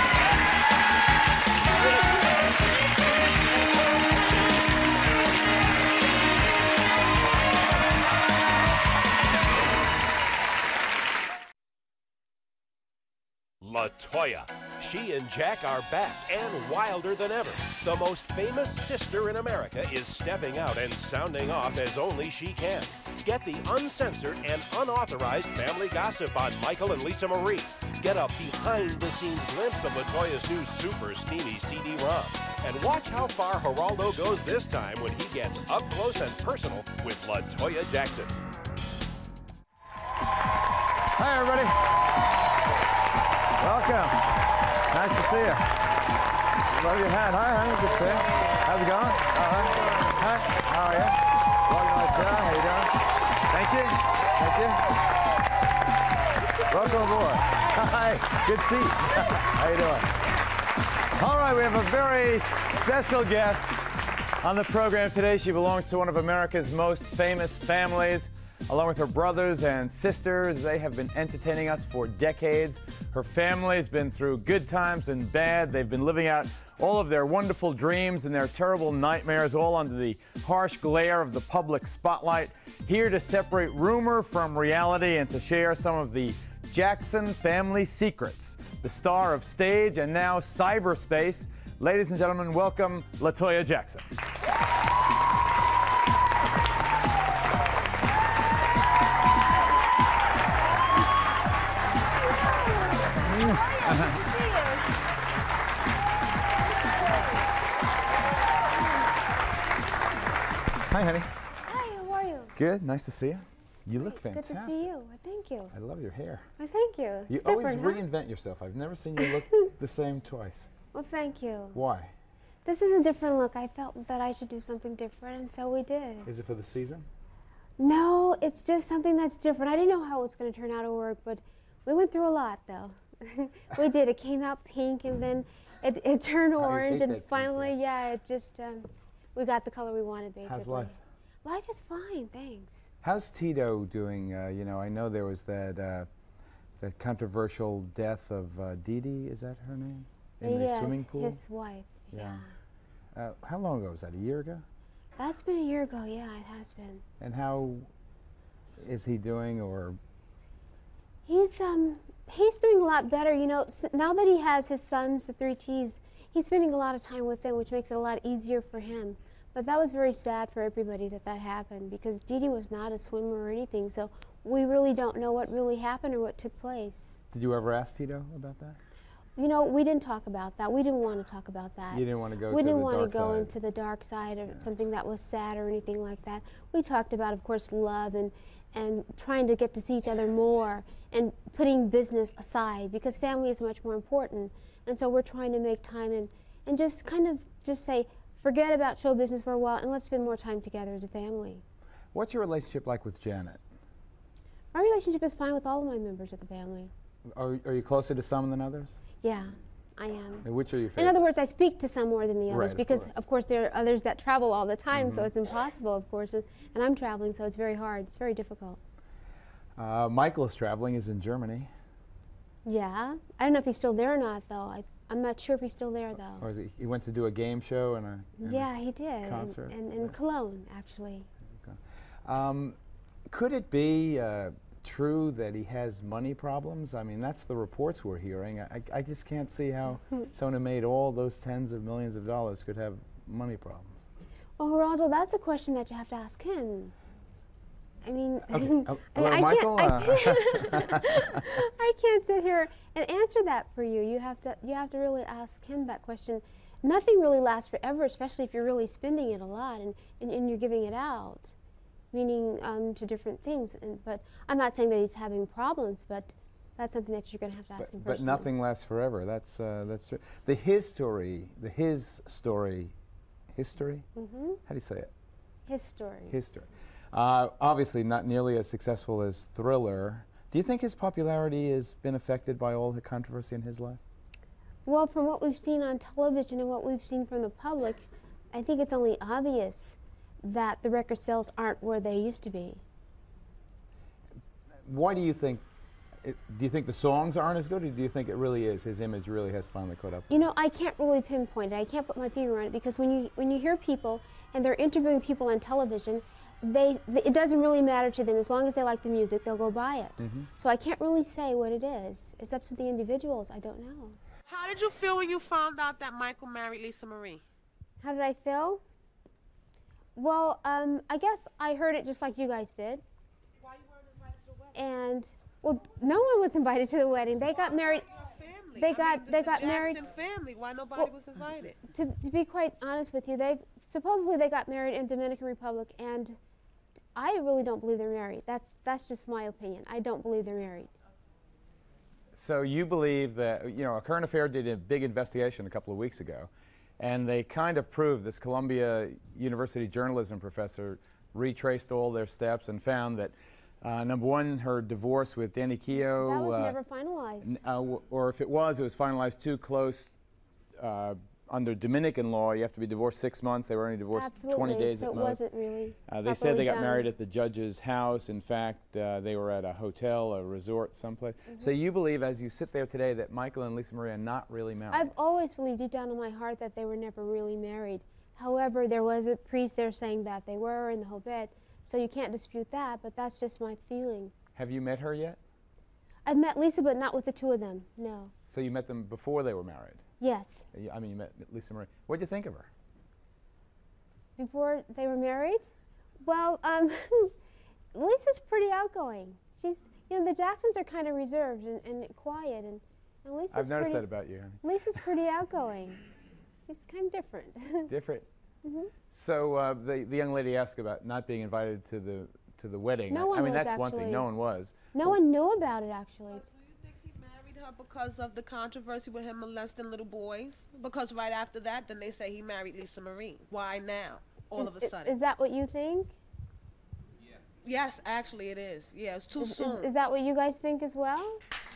LaToya. She and Jack are back and wilder than ever. The most famous sister in America is stepping out and sounding off as only she can. Get the uncensored and unauthorized family gossip on Michael and Lisa Marie. Get a behind-the-scenes glimpse of LaToya's new super steamy C D ROM. And watch how far Geraldo goes this time when he gets up close and personal with LaToya Jackson. Hi, everybody. Welcome. Nice to see you. Love your hat. Hi, honey. Good to see you. How's it going? All right. Hi. How are you? Welcome to the show. How you doing? Thank you. Thank you. Welcome aboard. Hi. Good seat. How you doing? All right. We have a very special guest on the program today. She belongs to one of America's most famous families. Along with her brothers and sisters, they have been entertaining us for decades. Her family's been through good times and bad. They've been living out all of their wonderful dreams and their terrible nightmares, all under the harsh glare of the public spotlight. Here to separate rumor from reality and to share some of the Jackson family secrets. The star of stage and now cyberspace. Ladies and gentlemen, welcome LaToya Jackson. Hi, honey. Hi, how are you? Good. Nice to see you. You look Good fantastic. to see you. Well, thank you. I love your hair. Well, thank you. You It's always different, huh? reinvent yourself. I've never seen you look the same twice. Well, thank you. Why? This is a different look. I felt that I should do something different, and so we did. Is it for the season? No, it's just something that's different. I didn't know how it was going to turn out to work, but we went through a lot, though. We did. It came out pink, and then it, it turned Oh, you orange, hate and that pink, finally, yeah, it just, um, we got the color we wanted, basically. How's life? Life is fine, thanks. How's Tito doing? Uh, you know, I know there was that uh, that controversial death of uh, Dee Dee. Is that her name? In yes, the swimming pool. his wife. Yeah. Uh, how long ago was that? A year ago? That's been a year ago. Yeah, it has been. And how is he doing? Or He's um he's doing a lot better. You know, s now that he has his sons, the three T's, he's spending a lot of time with them, which makes it a lot easier for him. But that was very sad for everybody that that happened, because Dee Dee was not a swimmer or anything, so we really don't know what really happened or what took place. did you ever ask Tito about that? You know, we didn't talk about that. We didn't want to talk about that. You didn't want to go we to didn't the want dark to go side. into the dark side or something that was sad or anything like that. We talked about, of course, love and and trying to get to see each other more and putting business aside, because family is much more important. And so we're trying to make time and, and just kind of just say, forget about show business for a while and let's spend more time together as a family. What's your relationship like with Janet? My relationship is fine with all of my members of the family. Are, are you closer to some than others? Yeah, I am. And which are your In favorite? other words, I speak to some more than the others, Right, of because course. of course there are others that travel all the time, so Mhm. it's impossible, of course, and and I'm traveling, so it's very hard. It's very difficult. Uh, Michael is traveling. He's in Germany. Yeah, I don't know if he's still there or not, though. I I'm not sure if he's still there, though. Or is he, he went to do a game show and a and Yeah, he did. concert? In, in, in Cologne, actually. Um, could it be uh, true that he has money problems? I mean, that's the reports we're hearing. I, I just can't see how someone who made all those tens of millions of dollars could have money problems. Well, Geraldo, that's a question that you have to ask him. I mean, Okay. Uh, I, mean, hello, I Michael? can't. Uh, I can't, I can't sit here and answer that for you. You have to. You have to really ask him that question. Nothing really lasts forever, especially if you're really spending it a lot and, and, and you're giving it out, meaning um, to different things. And, but I'm not saying that he's having problems, but that's something that you're going to have to ask but, him but personally. nothing lasts forever. That's uh, that's true. The his story, the his story, history. Mm-hmm. How do you say it? His story. His story. Uh, obviously, not nearly as successful as Thriller. Do you think his popularity has been affected by all the controversy in his life? Well, from what we've seen on television and what we've seen from the public, I think it's only obvious that the record sales aren't where they used to be. Why do you think? It, do you think the songs aren't as good, or do you think it really is? His image really has finally caught up. You know, I can't really pinpoint it. I can't put my finger on it because when you when you hear people and they're interviewing people on television, they th it doesn't really matter to them as long as they like the music. They'll go buy it. Mm-hmm. So I can't really say what it is. It's up to the individuals. I don't know. How did you feel when you found out that Michael married Lisa Marie? How did I feel? Well, um, I guess I heard it just like you guys did. Why you weren't invited to the wedding? And well, no one was invited to the wedding. They got married. They I got mean, they this got the married. Jackson family. Why nobody Well, was invited? To, to be quite honest with you, they supposedly they got married in Dominican Republic, and I really don't believe they're married. That's that's just my opinion. I don't believe they're married. So you believe that, you know, a Current Affair did a big investigation a couple of weeks ago, and they kind of proved, this Columbia University journalism professor retraced all their steps and found that, uh, number one, her divorce with Danny Keough. That was uh, never finalized. n- uh, w- or if it was, it was finalized too close. Uh, under Dominican law, you have to be divorced six months. They were only divorced Absolutely. twenty days so at it most. wasn't really. Uh, they said they got properly married done. at the judge's house. In fact, uh, they were at a hotel, a resort, someplace. Mm-hmm. So you believe, as you sit there today, that Michael and Lisa Marie are not really married? I've always believed deep down in my heart that they were never really married. However, there was a priest there saying that they were in the whole bit, so you can't dispute that, but that's just my feeling. Have you met her yet? I've met Lisa, but not with the two of them, no. So you met them before they were married? Yes. Uh, you- I mean, you met Lisa Marie. What did you think of her? Before they were married? Well, um, Lisa's pretty outgoing. She's, you know, the Jacksons are kind of reserved and, and quiet, and, and Lisa's I've noticed pretty, that about you, honey. Lisa's pretty outgoing. She's kind of different. Different. Mhm. So uh, the, the young lady asked about not being invited to the to the wedding. No I, one I mean, was that's one thing. actually. No one was. No one knew about it, actually. Married her because of the controversy with him molesting little boys? Because right after that, then they say he married Lisa Marie. Why now? All Is- of a sudden. Is that what you think? Yes, actually it is. Yeah, it's too Is, is, soon. is that what you guys think as well?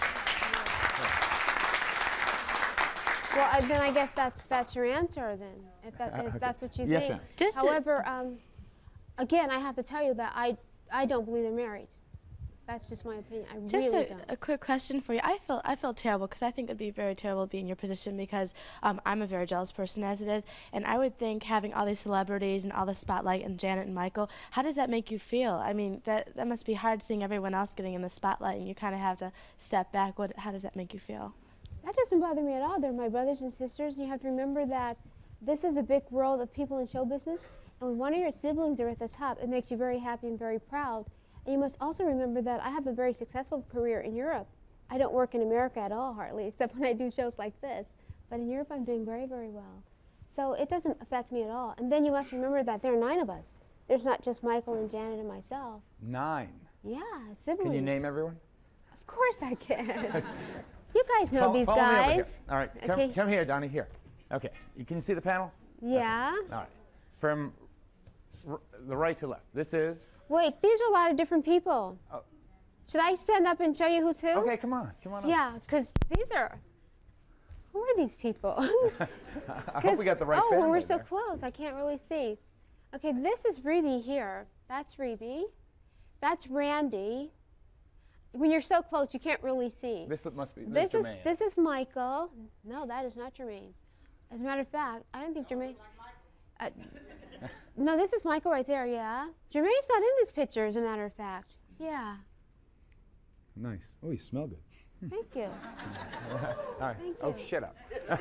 Well, I, then I guess that's that's your answer then, if, that, Uh, if okay. that's what you Yes, think. ma'am. Just to- However, um, again, I have to tell you that I I don't believe they're married. That's just my opinion. I Just really a, don't. a quick question for you. I feel I feel terrible because I think it'd be very terrible to be in your position because um, I'm a very jealous person as it is, and I would think having all these celebrities and all the spotlight and Janet and Michael, how does that make you feel? I mean, that that must be hard seeing everyone else getting in the spotlight and you kind of have to step back. What? How does that make you feel? That doesn't bother me at all. They're my brothers and sisters, and you have to remember that this is a big world of people in show business, and when one of your siblings are at the top, it makes you very happy and very proud. And you must also remember that I have a very successful career in Europe. I don't work in America at all, hardly, except when I do shows like this. But in Europe, I'm doing very, very well. So it doesn't affect me at all. And then you must remember that there are nine of us. There's not just Michael and Janet and myself. Nine. Yeah, siblings. Can you name everyone? Of course I can. You guys know Follow- these follow me over here. guys. All right, come, Okay. come here, Donnie, here. Okay, you can you see the panel? Yeah. All right, from r the right to left. This is? Wait, these are a lot of different people. Oh. Should I stand up and show you who's who? Okay, come on, come on up. Yeah, because these are, who are these people? I hope we got the right oh, family when we're so there. close, I can't really see. Okay, this is Rebe here. That's Rebe. That's Randy. when you're so close, you can't really see. This must be. This, This, is Jermaine. this is Michael. No, that is not Jermaine. As a matter of fact, I don't think Jermaine. Uh, no, this is Michael right there. Yeah, Jermaine's not in this picture. As a matter of fact. Yeah. Nice. Oh, you smell good. Thank you. All right. Thank Oh, you. shut up.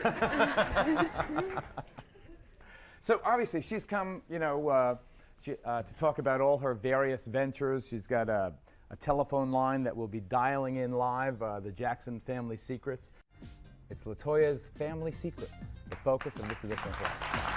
So obviously she's come, you know, uh, she, uh, to talk about all her various ventures. She's got a, a telephone line that will be dialing in live, uh, the Jackson Family Secrets. It's LaToya's Family Secrets, the focus, and this is the simple.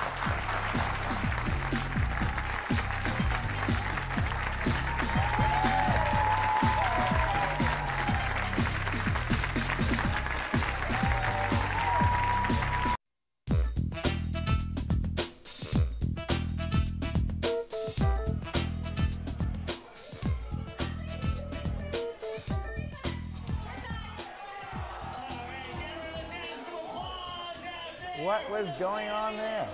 What was going on there?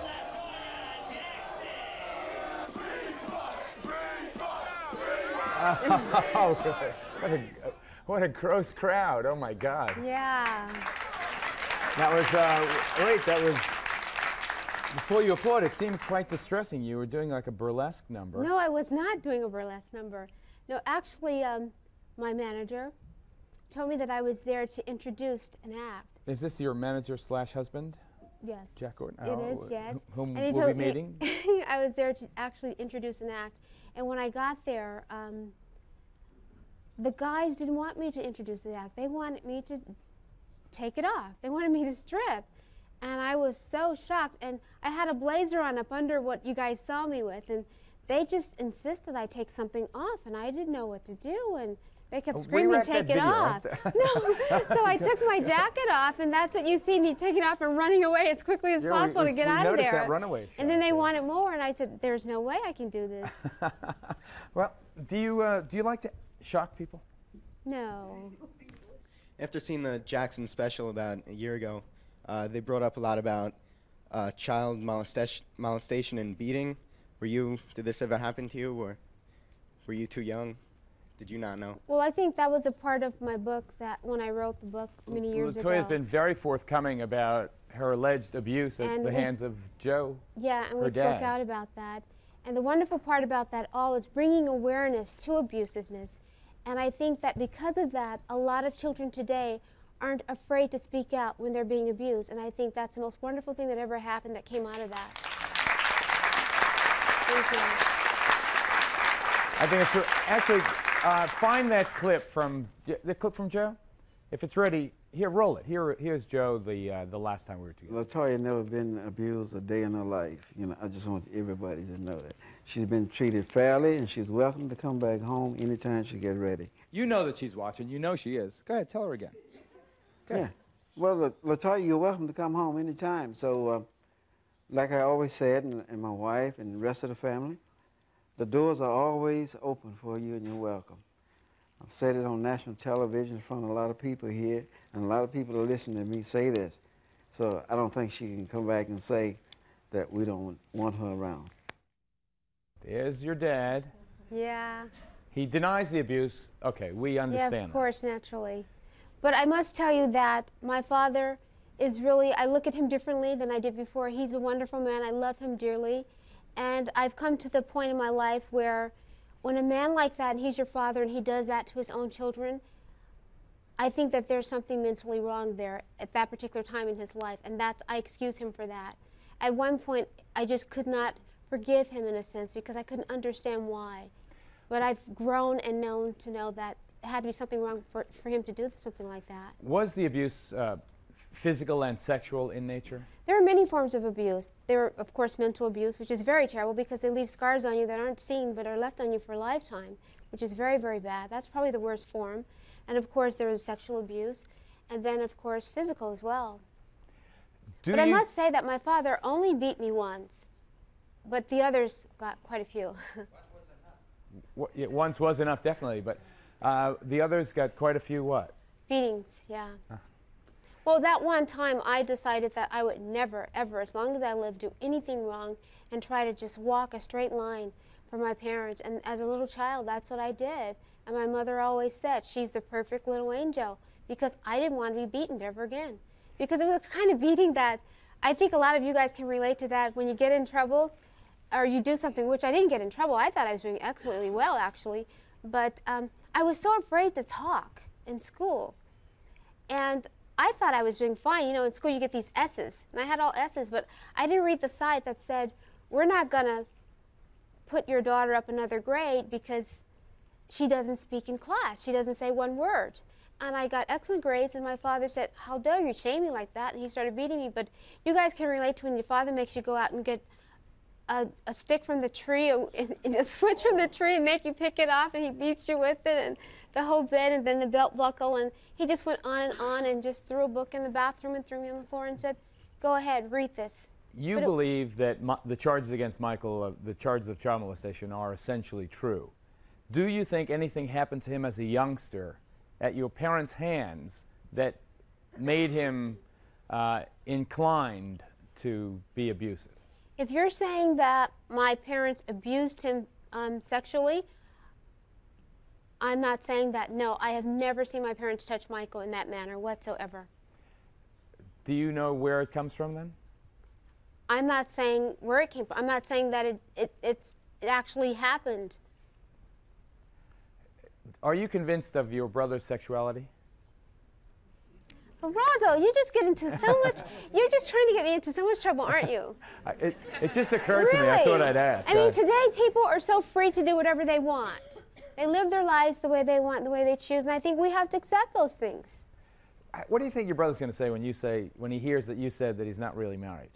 Oh, what a, what a gross crowd. Oh, my God. Yeah. That was, uh, wait, that was, before you applaud, it seemed quite distressing. You were doing like a burlesque number. No, I was not doing a burlesque number. No, actually, um, my manager told me that I was there to introduce an act. Is this your manager slash husband? Yes. Jack Gordon? It Oh, is, yes. wh- Whom And he we'll be told me- meeting? I was there to actually introduce an act. And when I got there, um, the guys didn't want me to introduce the act. They wanted me to take it off. They wanted me to strip. And I was so shocked. And I had a blazer on up under what you guys saw me with. And they just insisted I take something off. And I didn't know what to do. And they kept Oh, screaming, rework take that it video. off. No, so I took my jacket off, and that's what you see me taking off and running away as quickly as Yeah, we- possible we- to get we out of noticed there. that runaway and then they wanted more, and I said, there's no way I can do this. Well, do you, uh, do you like to shock people? No. After seeing the Jackson special about a year ago, uh, they brought up a lot about uh, child molestation, molestation and beating. Were you, did this ever happen to you, or were you too young? Did you not know? Well, I think that was a part of my book that when I wrote the book many years ago. LaToya's been very forthcoming about her alleged abuse at And the we hands of Joe. Yeah, and her we spoke dad. out about that. And the wonderful part about that all is bringing awareness to abusiveness. And I think that because of that, a lot of children today aren't afraid to speak out when they're being abused. And I think that's the most wonderful thing that ever happened that came out of that. Thank you. I think it's true. Actually, uh, find that clip from the clip from Joe. If it's ready, here, roll it. Here, here's Joe the uh, the last time we were together. LaToya never been abused a day in her life. You know, I just want everybody to know that. She's been treated fairly, and she's welcome to come back home anytime she get ready. You know that she's watching. You know she is. Go ahead, tell her again. Go Yeah. ahead. Well, La- LaToya, you're welcome to come home anytime. So, uh, like I always said, and, and my wife and the rest of the family, the doors are always open for you, and you're welcome. I've said it on national television in front of a lot of people here, and a lot of people are listening to me say this. So I don't think she can come back and say that we don't want her around. There's your dad. Yeah. He denies the abuse. Okay, we understand Yeah, of that. course, naturally. But I must tell you that my father is really, I look at him differently than I did before. He's a wonderful man. I love him dearly. And I've come to the point in my life where when a man like that, and he's your father, and he does that to his own children, I think that there's something mentally wrong there at that particular time in his life. And that's, I excuse him for that. At one point, I just could not forgive him in a sense because I couldn't understand why. But I've grown and known to know that it had to be something wrong for, for him to do something like that. Was the abuse uh, physical and sexual in nature? There are many forms of abuse. There are, of course, mental abuse, which is very terrible because they leave scars on you that aren't seen but are left on you for a lifetime, which is very, very bad. That's probably the worst form. And, of course, there is sexual abuse, and then, of course, physical as well. Do but I you- must say that my father only beat me once, but the others got quite a few. Wha- yeah, once was enough, definitely, but uh, the others got quite a few what? Beatings, yeah. Huh. Well, that one time I decided that I would never, ever, as long as I lived, do anything wrong and try to just walk a straight line from for my parents. And as a little child, that's what I did. And my mother always said, she's the perfect little angel, because I didn't want to be beaten ever again. Because it was the kind of beating that I think a lot of you guys can relate to, that when you get in trouble or you do something, which I didn't get in trouble. I thought I was doing excellently well, actually. But um, I was so afraid to talk in school. And I thought I was doing fine. You know, in school you get these S's, and I had all S's, but I didn't read the side that said, we're not going to put your daughter up another grade because she doesn't speak in class. She doesn't say one word. And I got excellent grades, and my father said, how dare you shame me like that? And he started beating me. But you guys can relate to when your father makes you go out and get a, a stick from the tree, or, and, and a switch from the tree, and make you pick it off, and he beats you with it, and the whole bed, and then the belt buckle. And he just went on and on and just threw a book in the bathroom and threw me on the floor and said, go ahead, read this. You But believe it, that mi the charges against Michael, uh, the charges of child molestation, are essentially true. Do you think anything happened to him as a youngster at your parents' hands that made him uh, inclined to be abusive? If you're saying that my parents abused him um, sexually, I'm not saying that. No, I have never seen my parents touch Michael in that manner whatsoever. Do you know where it comes from then? I'm not saying where it came from. I'm not saying that it, it, it's, it actually happened. Are you convinced of your brother's sexuality? Geraldo, you just get into so much, you're just trying to get me into so much trouble, aren't you? I, it, it just occurred Really? to me. I thought I'd ask. I mean, I- today people are so free to do whatever they want. They live their lives the way they want, the way they choose, and I think we have to accept those things. What do you think your brother's going to say when you say, when he hears that you said that he's not really married?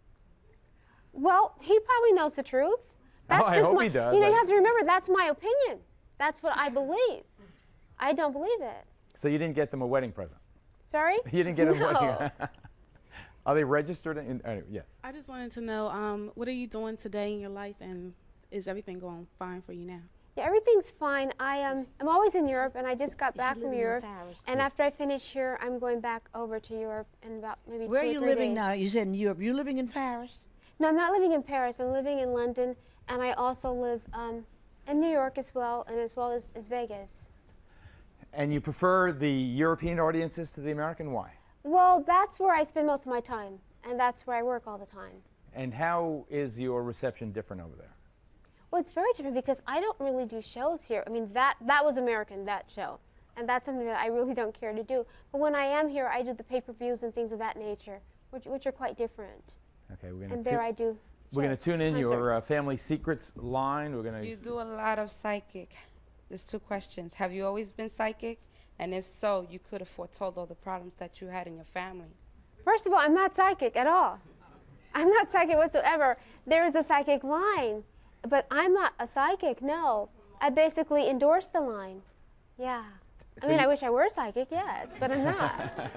Well, he probably knows the truth. That's Oh, I just hope my, he does. You know, I- you have to remember, that's my opinion. That's what I believe. I don't believe it. So you didn't get them a wedding present? Sorry? You didn't get them no. a wedding Are they registered? In, uh, yes. I just wanted to know, um, what are you doing today in your life, and is everything going fine for you now? Yeah, everything's fine. I um, I'm always in Europe, and I just got back from living in Europe. Paris? And after I finish here, I'm going back over to Europe in about maybe Where two are or you three living days. now? You said in Europe. You living in Paris? No, I'm not living in Paris. I'm living in London, and I also live um, in New York as well, and as well as, as Vegas. And you prefer the European audiences to the American? Why? Well, that's where I spend most of my time, and that's where I work all the time. And how is your reception different over there? Well, it's very different because I don't really do shows here. I mean, that, that was American, that show. And that's something that I really don't care to do. But when I am here, I do the pay-per-views and things of that nature, which, which are quite different. Okay, we're gonna And there I do We're going to tune in your uh, concerts. family secrets line. We're going to. You do a lot of psychic. There's two questions. Have you always been psychic? And if so, you could have foretold all the problems that you had in your family. First of all, I'm not psychic at all. I'm not psychic whatsoever. There is a psychic line, but I'm not a psychic, no. I basically endorse the line. Yeah. So I mean, you- I wish I were psychic, yes, but I'm not.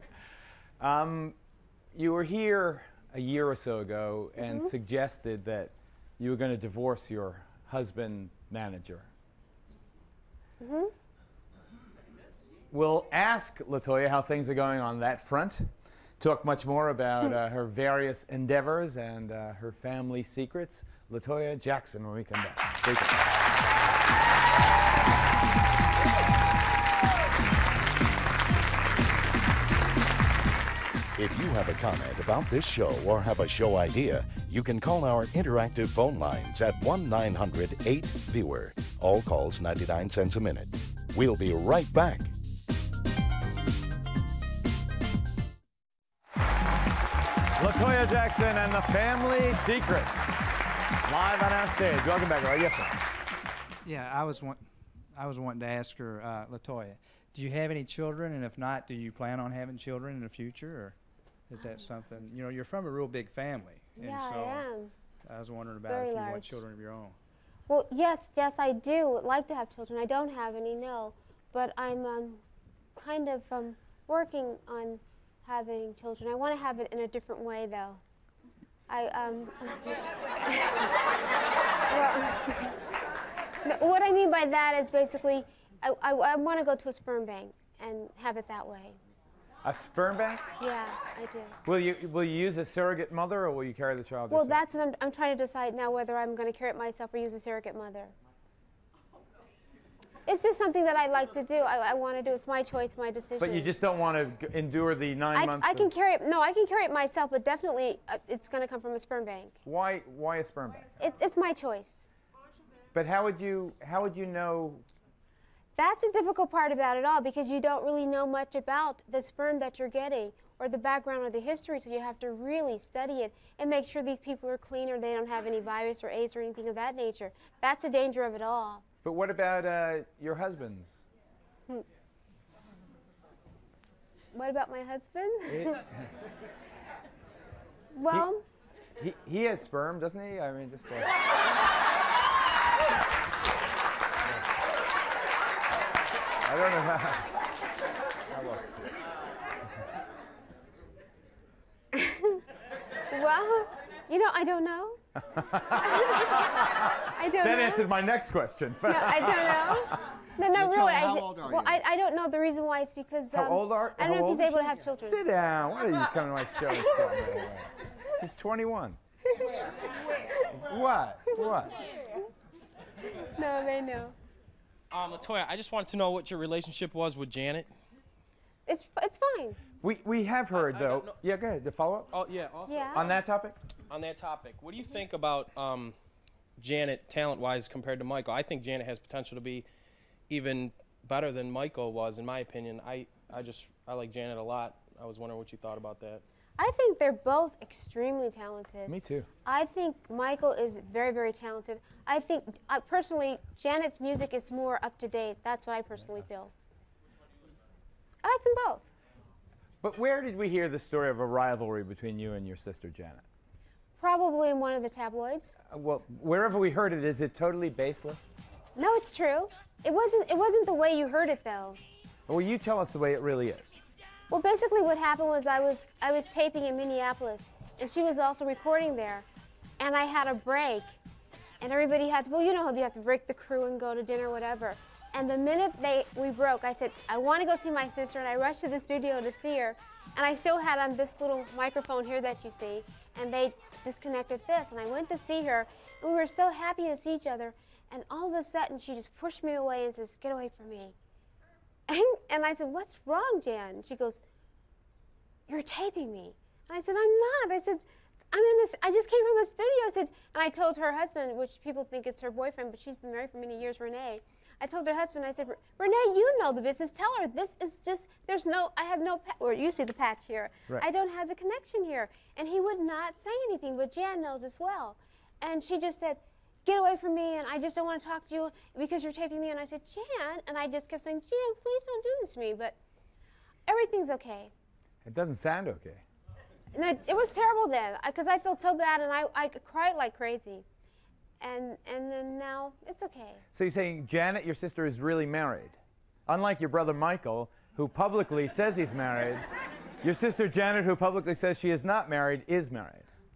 Um, you were here a year or so ago and Mhm. suggested that you were going to divorce your husband manager. hmm We'll ask LaToya how things are going on that front. Talk much more about uh, her various endeavors and uh, her family secrets. LaToya Jackson when we come back. Stay tuned. If you have a comment about this show or have a show idea, you can call our interactive phone lines at one nine hundred eight viewer. All calls ninety-nine cents a minute. We'll be right back. LaToya Jackson and the Family Secrets. Live on our stage. Welcome back. Right? Yes, sir. Yeah, I was want, I was wanting to ask her, uh, LaToya, do you have any children? And if not, do you plan on having children in the future? Or is that something, you know, you're from a real big family. And Yeah, so I am. I was wondering about Very if you want large. children of your own. Well, yes, yes, I do would like to have children. I don't have any, no. But I'm um, kind of um, working on having children. I want to have it in a different way, though. I, um, well, no, what I mean by that is basically, I, I, I want to go to a sperm bank and have it that way. A sperm bank? Yeah, I do. Will you will you use a surrogate mother, or will you carry the child Well, yourself? that's what I'm, I'm trying to decide now, whether I'm going to carry it myself or use a surrogate mother. It's just something that I like to do. I, I want to do. It's my choice, my decision. But you just don't want to endure the nine I, months. I can of- carry it. No, I can carry it myself, but definitely uh, it's going to come from a sperm bank. Why why a sperm bank? It's it's my choice. But how would you how would you know? That's a difficult part about it all, because you don't really know much about the sperm that you're getting or the background or the history, so you have to really study it and make sure these people are clean or they don't have any virus or AIDS or anything of that nature. That's the danger of it all. But what about uh, your husband's? Hmm. What about my husband? It- Well, He he has sperm, doesn't he? I mean, just. Like, I don't know how. how well. well, you know, I don't know. I don't That know. answered my next question. No, I don't know. No, no, Latoya, really. how I, old are well, you? I, I don't know the reason why. It's because How um, old are? I don't how know if old he's is able to she? have children. Sit down. Why are you coming to my show? and stuff? She's twenty-one. What? What? No, they know. Um, Latoya, I just wanted to know what your relationship was with Janet. It's it's fine. We we have heard though. Yeah, go ahead. The follow up. Oh yeah. Also, Yeah. On that topic. On that topic, what do you think about um, Janet talent-wise compared to Michael? I think Janet has potential to be even better than Michael was, in my opinion. I I just I like Janet a lot. I was wondering what you thought about that. I think they're both extremely talented. Me too. I think Michael is very, very talented. I think, I personally, Janet's music is more up to date. That's what I personally feel. I like them both. But where did we hear the story of a rivalry between you and your sister Janet? Probably in one of the tabloids. Uh, well, wherever we heard it, is it totally baseless? No, it's true. It wasn't. It wasn't the way you heard it, though. Well, you tell us the way it really is. Well, basically what happened was I was I was taping in Minneapolis, and she was also recording there, and I had a break, and everybody had to, well, you know how you have to break the crew and go to dinner, whatever. And the minute they we broke, I said, I want to go see my sister, and I rushed to the studio to see her, and I still had on this little microphone here that you see, and they disconnected this, and I went to see her, and we were so happy to see each other, and all of a sudden she just pushed me away and says, get away from me. And, and I said, what's wrong, Jan? And she goes, you're taping me. And I said, I'm not. I said, I'm in this, I just came from the studio. I said, and I told her husband, which people think it's her boyfriend, but she's been married for many years, Renee. I told her husband, I said, Renee, you know the business. Tell her this is just, there's no, I have no, pa- or you see the patch here. Right. I don't have the connection here. And he would not say anything, but Jan knows as well. And she just said, get away from me, and I just don't want to talk to you because you're taping me. And I said, Jan, and I just kept saying, Jan, please don't do this to me, but everything's okay. It doesn't sound okay. No, it, it was terrible then, because I felt so bad, and I, I cried like crazy. And, and then now, it's okay. So you're saying Janet, your sister, is really married? Unlike your brother Michael, who publicly says he's married, your sister Janet, who publicly says she is not married, is married.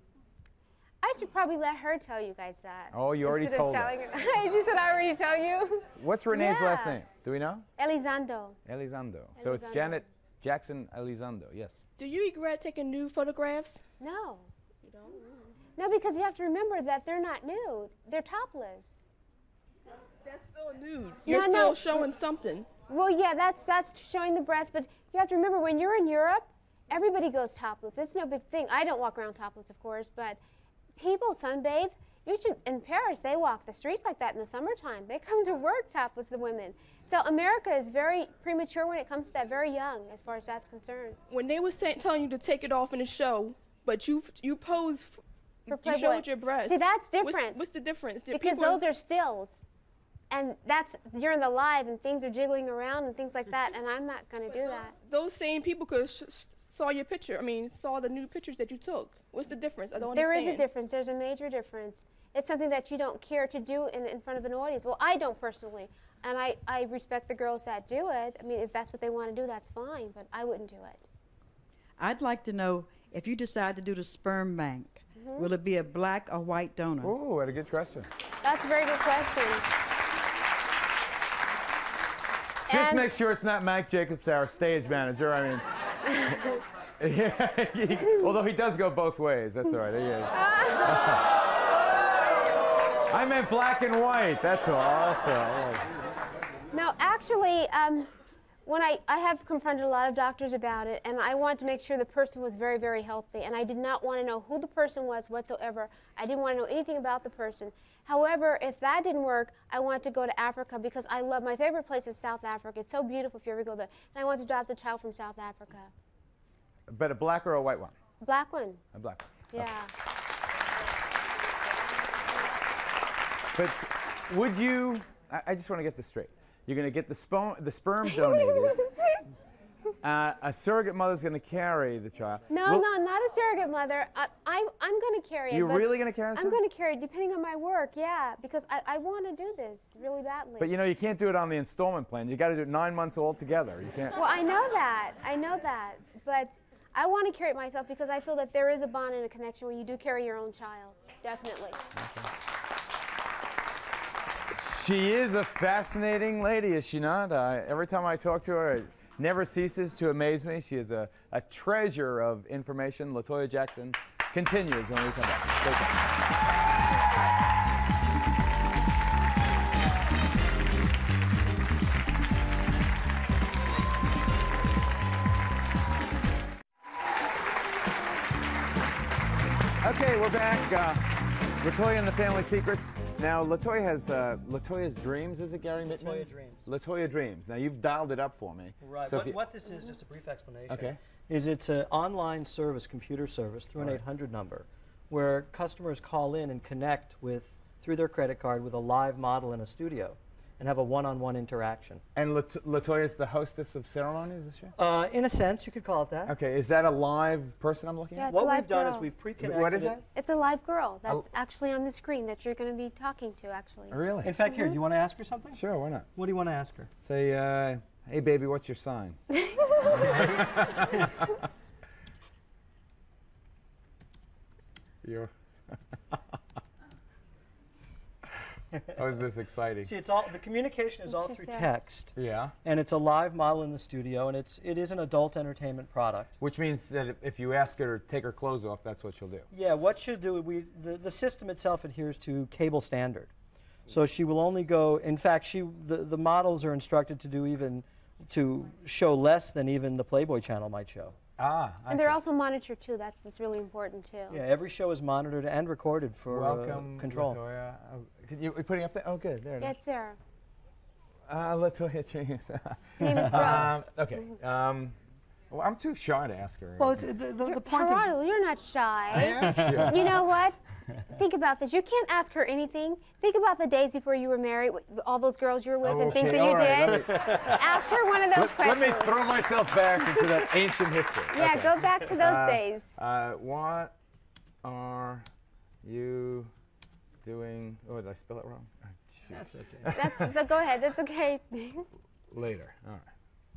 I should probably let her tell you guys that. Oh, you already instead of told us. telling her. You said I already tell you. What's Renee's Yeah. last name? Do we know? Elizondo. Elizondo. So it's Elizondo. Janet Jackson Elizondo, yes. Do you regret taking nude photographs? No. You don't? No, because you have to remember that they're not nude. They're topless. That's still nude. You're No, still no. showing something. Well, yeah, that's that's showing the breast, but you have to remember when you're in Europe, everybody goes topless. It's no big thing. I don't walk around topless, of course, but people sunbathe. You should, in Paris, they walk the streets like that in the summertime. They come to work topless, the women. So America is very premature when it comes to that, very young, as far as that's concerned. When they were saying, telling you to take it off in the show, but you you posed, For you Playboy. showed your breasts. See, that's What's- different. What's, the difference? Did Because people- those are stills. And that's, you're in the live and things are jiggling around and things like that, and I'm not going to do that. Those same people could sh- sh- saw your picture. I mean, saw the new pictures that you took. What's the difference? I don't There understand. is a difference. There's a major difference. It's something that you don't care to do in, in front of an audience. Well, I don't personally, and I, I respect the girls that do it. I mean, if that's what they want to do, that's fine, but I wouldn't do it. I'd like to know, if you decide to do the sperm bank, Mhm. will it be a black or white donor? Oh, what a good question. That's a very good question. Just And- make sure it's not Mike Jacobs, our stage manager. I mean, Yeah, he, although he does go both ways. That's all right. Yeah. I meant black and white. That's all. That's all. No, actually, um, when I, I have confronted a lot of doctors about it, and I wanted to make sure the person was very, very healthy, and I did not want to know who the person was whatsoever. I didn't want to know anything about the person. However, if that didn't work, I wanted to go to Africa because I love, my favorite place is South Africa. It's so beautiful if you ever go there. And I want to adopt a child from South Africa. But a black or a white one? Black one. A black one. Yeah. Okay. But would you, I, I just want to get this straight. You're going to get the, spo the sperm donated. uh, a surrogate mother's going to carry the child. No, well, no, not a surrogate mother. I, I, I'm going to carry it. You're really going to carry it? I'm going to carry it, depending on my work, yeah, because I, I want to do this really badly. But you know, you can't do it on the installment plan. You got to do it nine months all together. You can't. Well, I know that. I know that. But I want to carry it myself because I feel that there is a bond and a connection when you do carry your own child. Definitely. Okay. She is a fascinating lady, is she not? Uh, every time I talk to her, it never ceases to amaze me. She is a, a treasure of information. LaToya Jackson continues when we come back. Stay tuned. Okay, we're back. Uh, LaToya and the Family Secrets. Now, LaToya has uh, LaToya's Dreams, is it, Gary Mittman? LaToya Dreams. LaToya Dreams. Now, you've dialed it up for me. Right. So what, you, what this is, just a brief explanation, okay. is it's an online service, computer service, through an All right. eight hundred number, where customers call in and connect with, through their credit card, with a live model in a studio, and have a one-on-one interaction. And Lat LaToya is the hostess of ceremonies, is she? Uh, in a sense, you could call it that. Okay, is that a live person I'm looking Yeah, at? it's What a live we've done girl. is we've pre-connected. What is it. that? It's a live girl that's Oh. actually on the screen that you're going to be talking to, actually. Really? In fact, Mm-hmm. here, do you want to ask her something? Sure, why not? What do you want to ask her? Say, uh, hey, baby, what's your sign? You're How is this exciting? See, it's all the communication is It's all just through there. text. Yeah. And it's a live model in the studio, and it's it is an adult entertainment product. Which means that if- if you ask her to take her clothes off, that's what she'll do. Yeah, what she'll do, we the, the system itself adheres to cable standard. So she will only go, in fact, she the, the models are instructed to do even, to show less than even the Playboy channel might show. Ah, I And they're see. also monitored, too. That's just really important, too. Yeah, every show is monitored and recorded for uh, Welcome, control. LaToya. Oh, can you, are you putting up there? Oh, good. There it Yeah, is. it's there. Uh, LaToya James. name is Brooke. um, okay. Um, well, I'm too shy to ask her. Well, it's, the, the, the point of... Geraldo, you're not shy. I am shy. You know what? Think about this. You can't ask her anything. Think about the days before you were married, with all those girls you were with, Oh, and things okay, that you all right, did. let me- Ask her one of those let, let questions. me throw myself back into that ancient history. Yeah, Okay. go back to those Uh, days. Uh, what are you doing? Oh, did I spell it wrong? Oh, shoot. That's okay. That's, but go ahead. That's okay. Later. All right.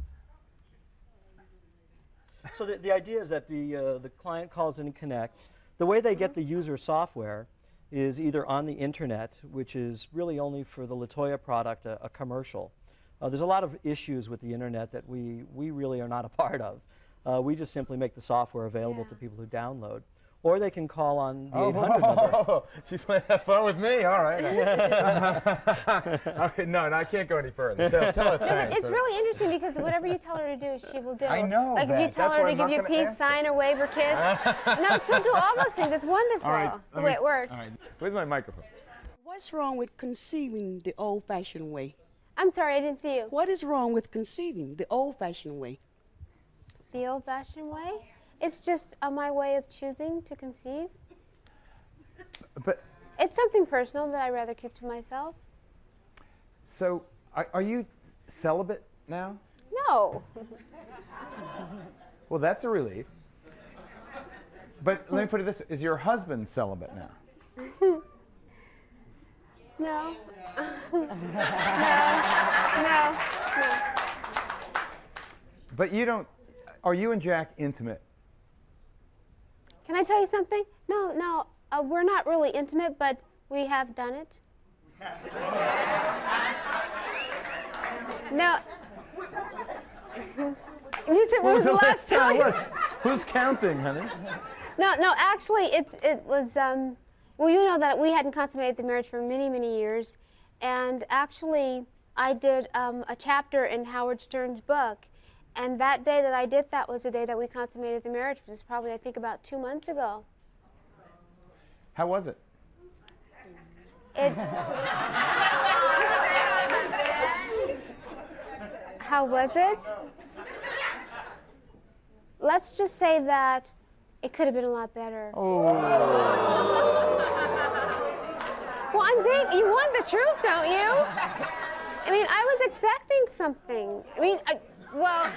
So the, the idea is that the, uh, the client calls in and connects. The way they get the user software is either on the internet, which is really only for the LaToya product, a, a commercial. Uh, there's a lot of issues with the internet that we, we really are not a part of. Uh, we just simply make the software available to people who download. Or they can call on the Oh, eight hundred number. she's playing that fun with me. All right. Okay, no, no, I can't go any further. Tell, tell her No, but thanks. it's really interesting because whatever you tell her to do, she will do. I know Like if you that. tell That's her why to I'm give not you a gonna peace ask sign, a wave, or kiss. No, she'll do all those things. It's wonderful All right, the let way me- it works. All right. Where's my microphone? What's wrong with conceiving the old-fashioned way? I'm sorry, I didn't see you. What is wrong with conceiving the old-fashioned way? The old-fashioned way? It's just uh, my way of choosing to conceive. But It's something personal that I rather keep to myself. so, are, are you celibate now? No. Well, that's a relief. But let me put it this: is your husband celibate now? No. no. No. No. But you don't. Are you and Jack intimate? Can I tell you something? No, no. Uh, we're not really intimate, but we have done it. No. You said when was the last time? What? Who's counting, honey? No, no. Actually, it's it was. Um, well, you know that we hadn't consummated the marriage for many, many years, and actually, I did um, a chapter in Howard Stern's book, and that day that I did that was the day that we consummated the marriage, which was probably I think about two months ago. How was it? It. How was it? Let's just say that it could have been a lot better. Oh. Well, I'm being, you want the truth, don't you? I mean, I was expecting something. I mean, I, well,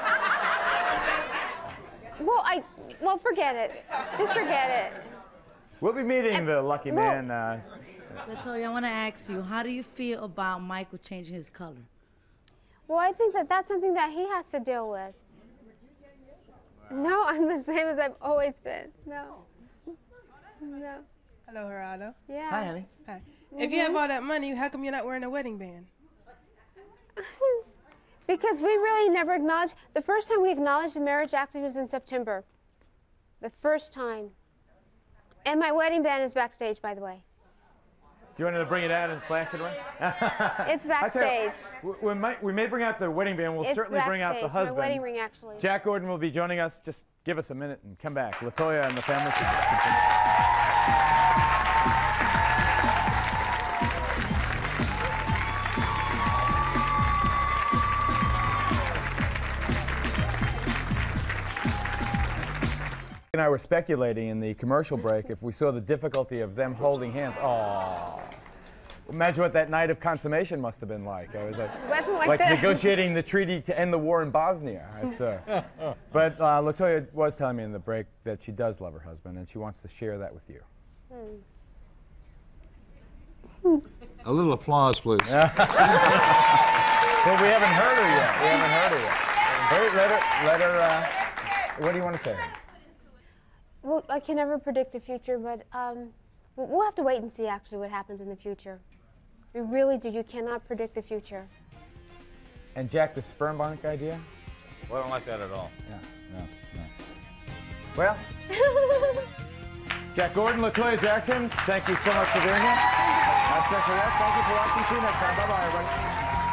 well, I, well, forget it. Just forget it. We'll be meeting and, the lucky well, man. Uh, Latoya, I want to ask you, how do you feel about Michael changing his color? Well, I think that that's something that he has to deal with. No, I'm the same as I've always been. No. No. Hello, Geraldo. Yeah. Hi, honey. Hi. Mm-hmm. If you have all that money, how come you're not wearing a wedding band? Because we really never acknowledged. The first time we acknowledged the marriage actually was in September. The first time. And my wedding band is backstage, by the way. Do you want to bring it out and flash it away? It's backstage. You, we, might, we may bring out the wedding band. We'll it's certainly backstage. bring out the husband. My wedding ring, actually. Jack Gordon will be joining us. Just give us a minute and come back. Latoya and the family. and I were speculating in the commercial break if we saw the difficulty of them holding hands. Oh, imagine what that night of consummation must have been like. I was like, like, like that. negotiating the treaty to end the war in Bosnia. It's, uh, but uh, Latoya was telling me in the break that she does love her husband, and she wants to share that with you. Hmm. A little applause, please. Well, we haven't heard her yet. We haven't heard her yet. Wait, let her, let her, uh, what do you want to say? Well, I can never predict the future, but um, we'll have to wait and see actually what happens in the future. We really do. You cannot predict the future. And Jack, the sperm bank idea? Well, I don't like that at all. Yeah, no, no. Well, Jack Gordon, Latoya Jackson, thank you so much for being here. My special guest, thank you for watching. See you next time. Bye-bye, everybody.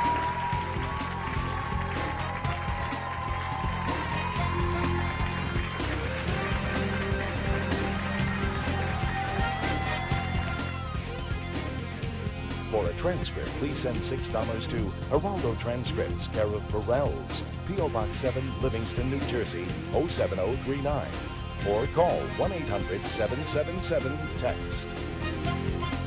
For a transcript, please send six dollars to Geraldo Transcripts, care of Burrell's, P O Box seven, Livingston, New Jersey, oh seven oh three nine. Or call one eight hundred, seven seven seven, TEXT.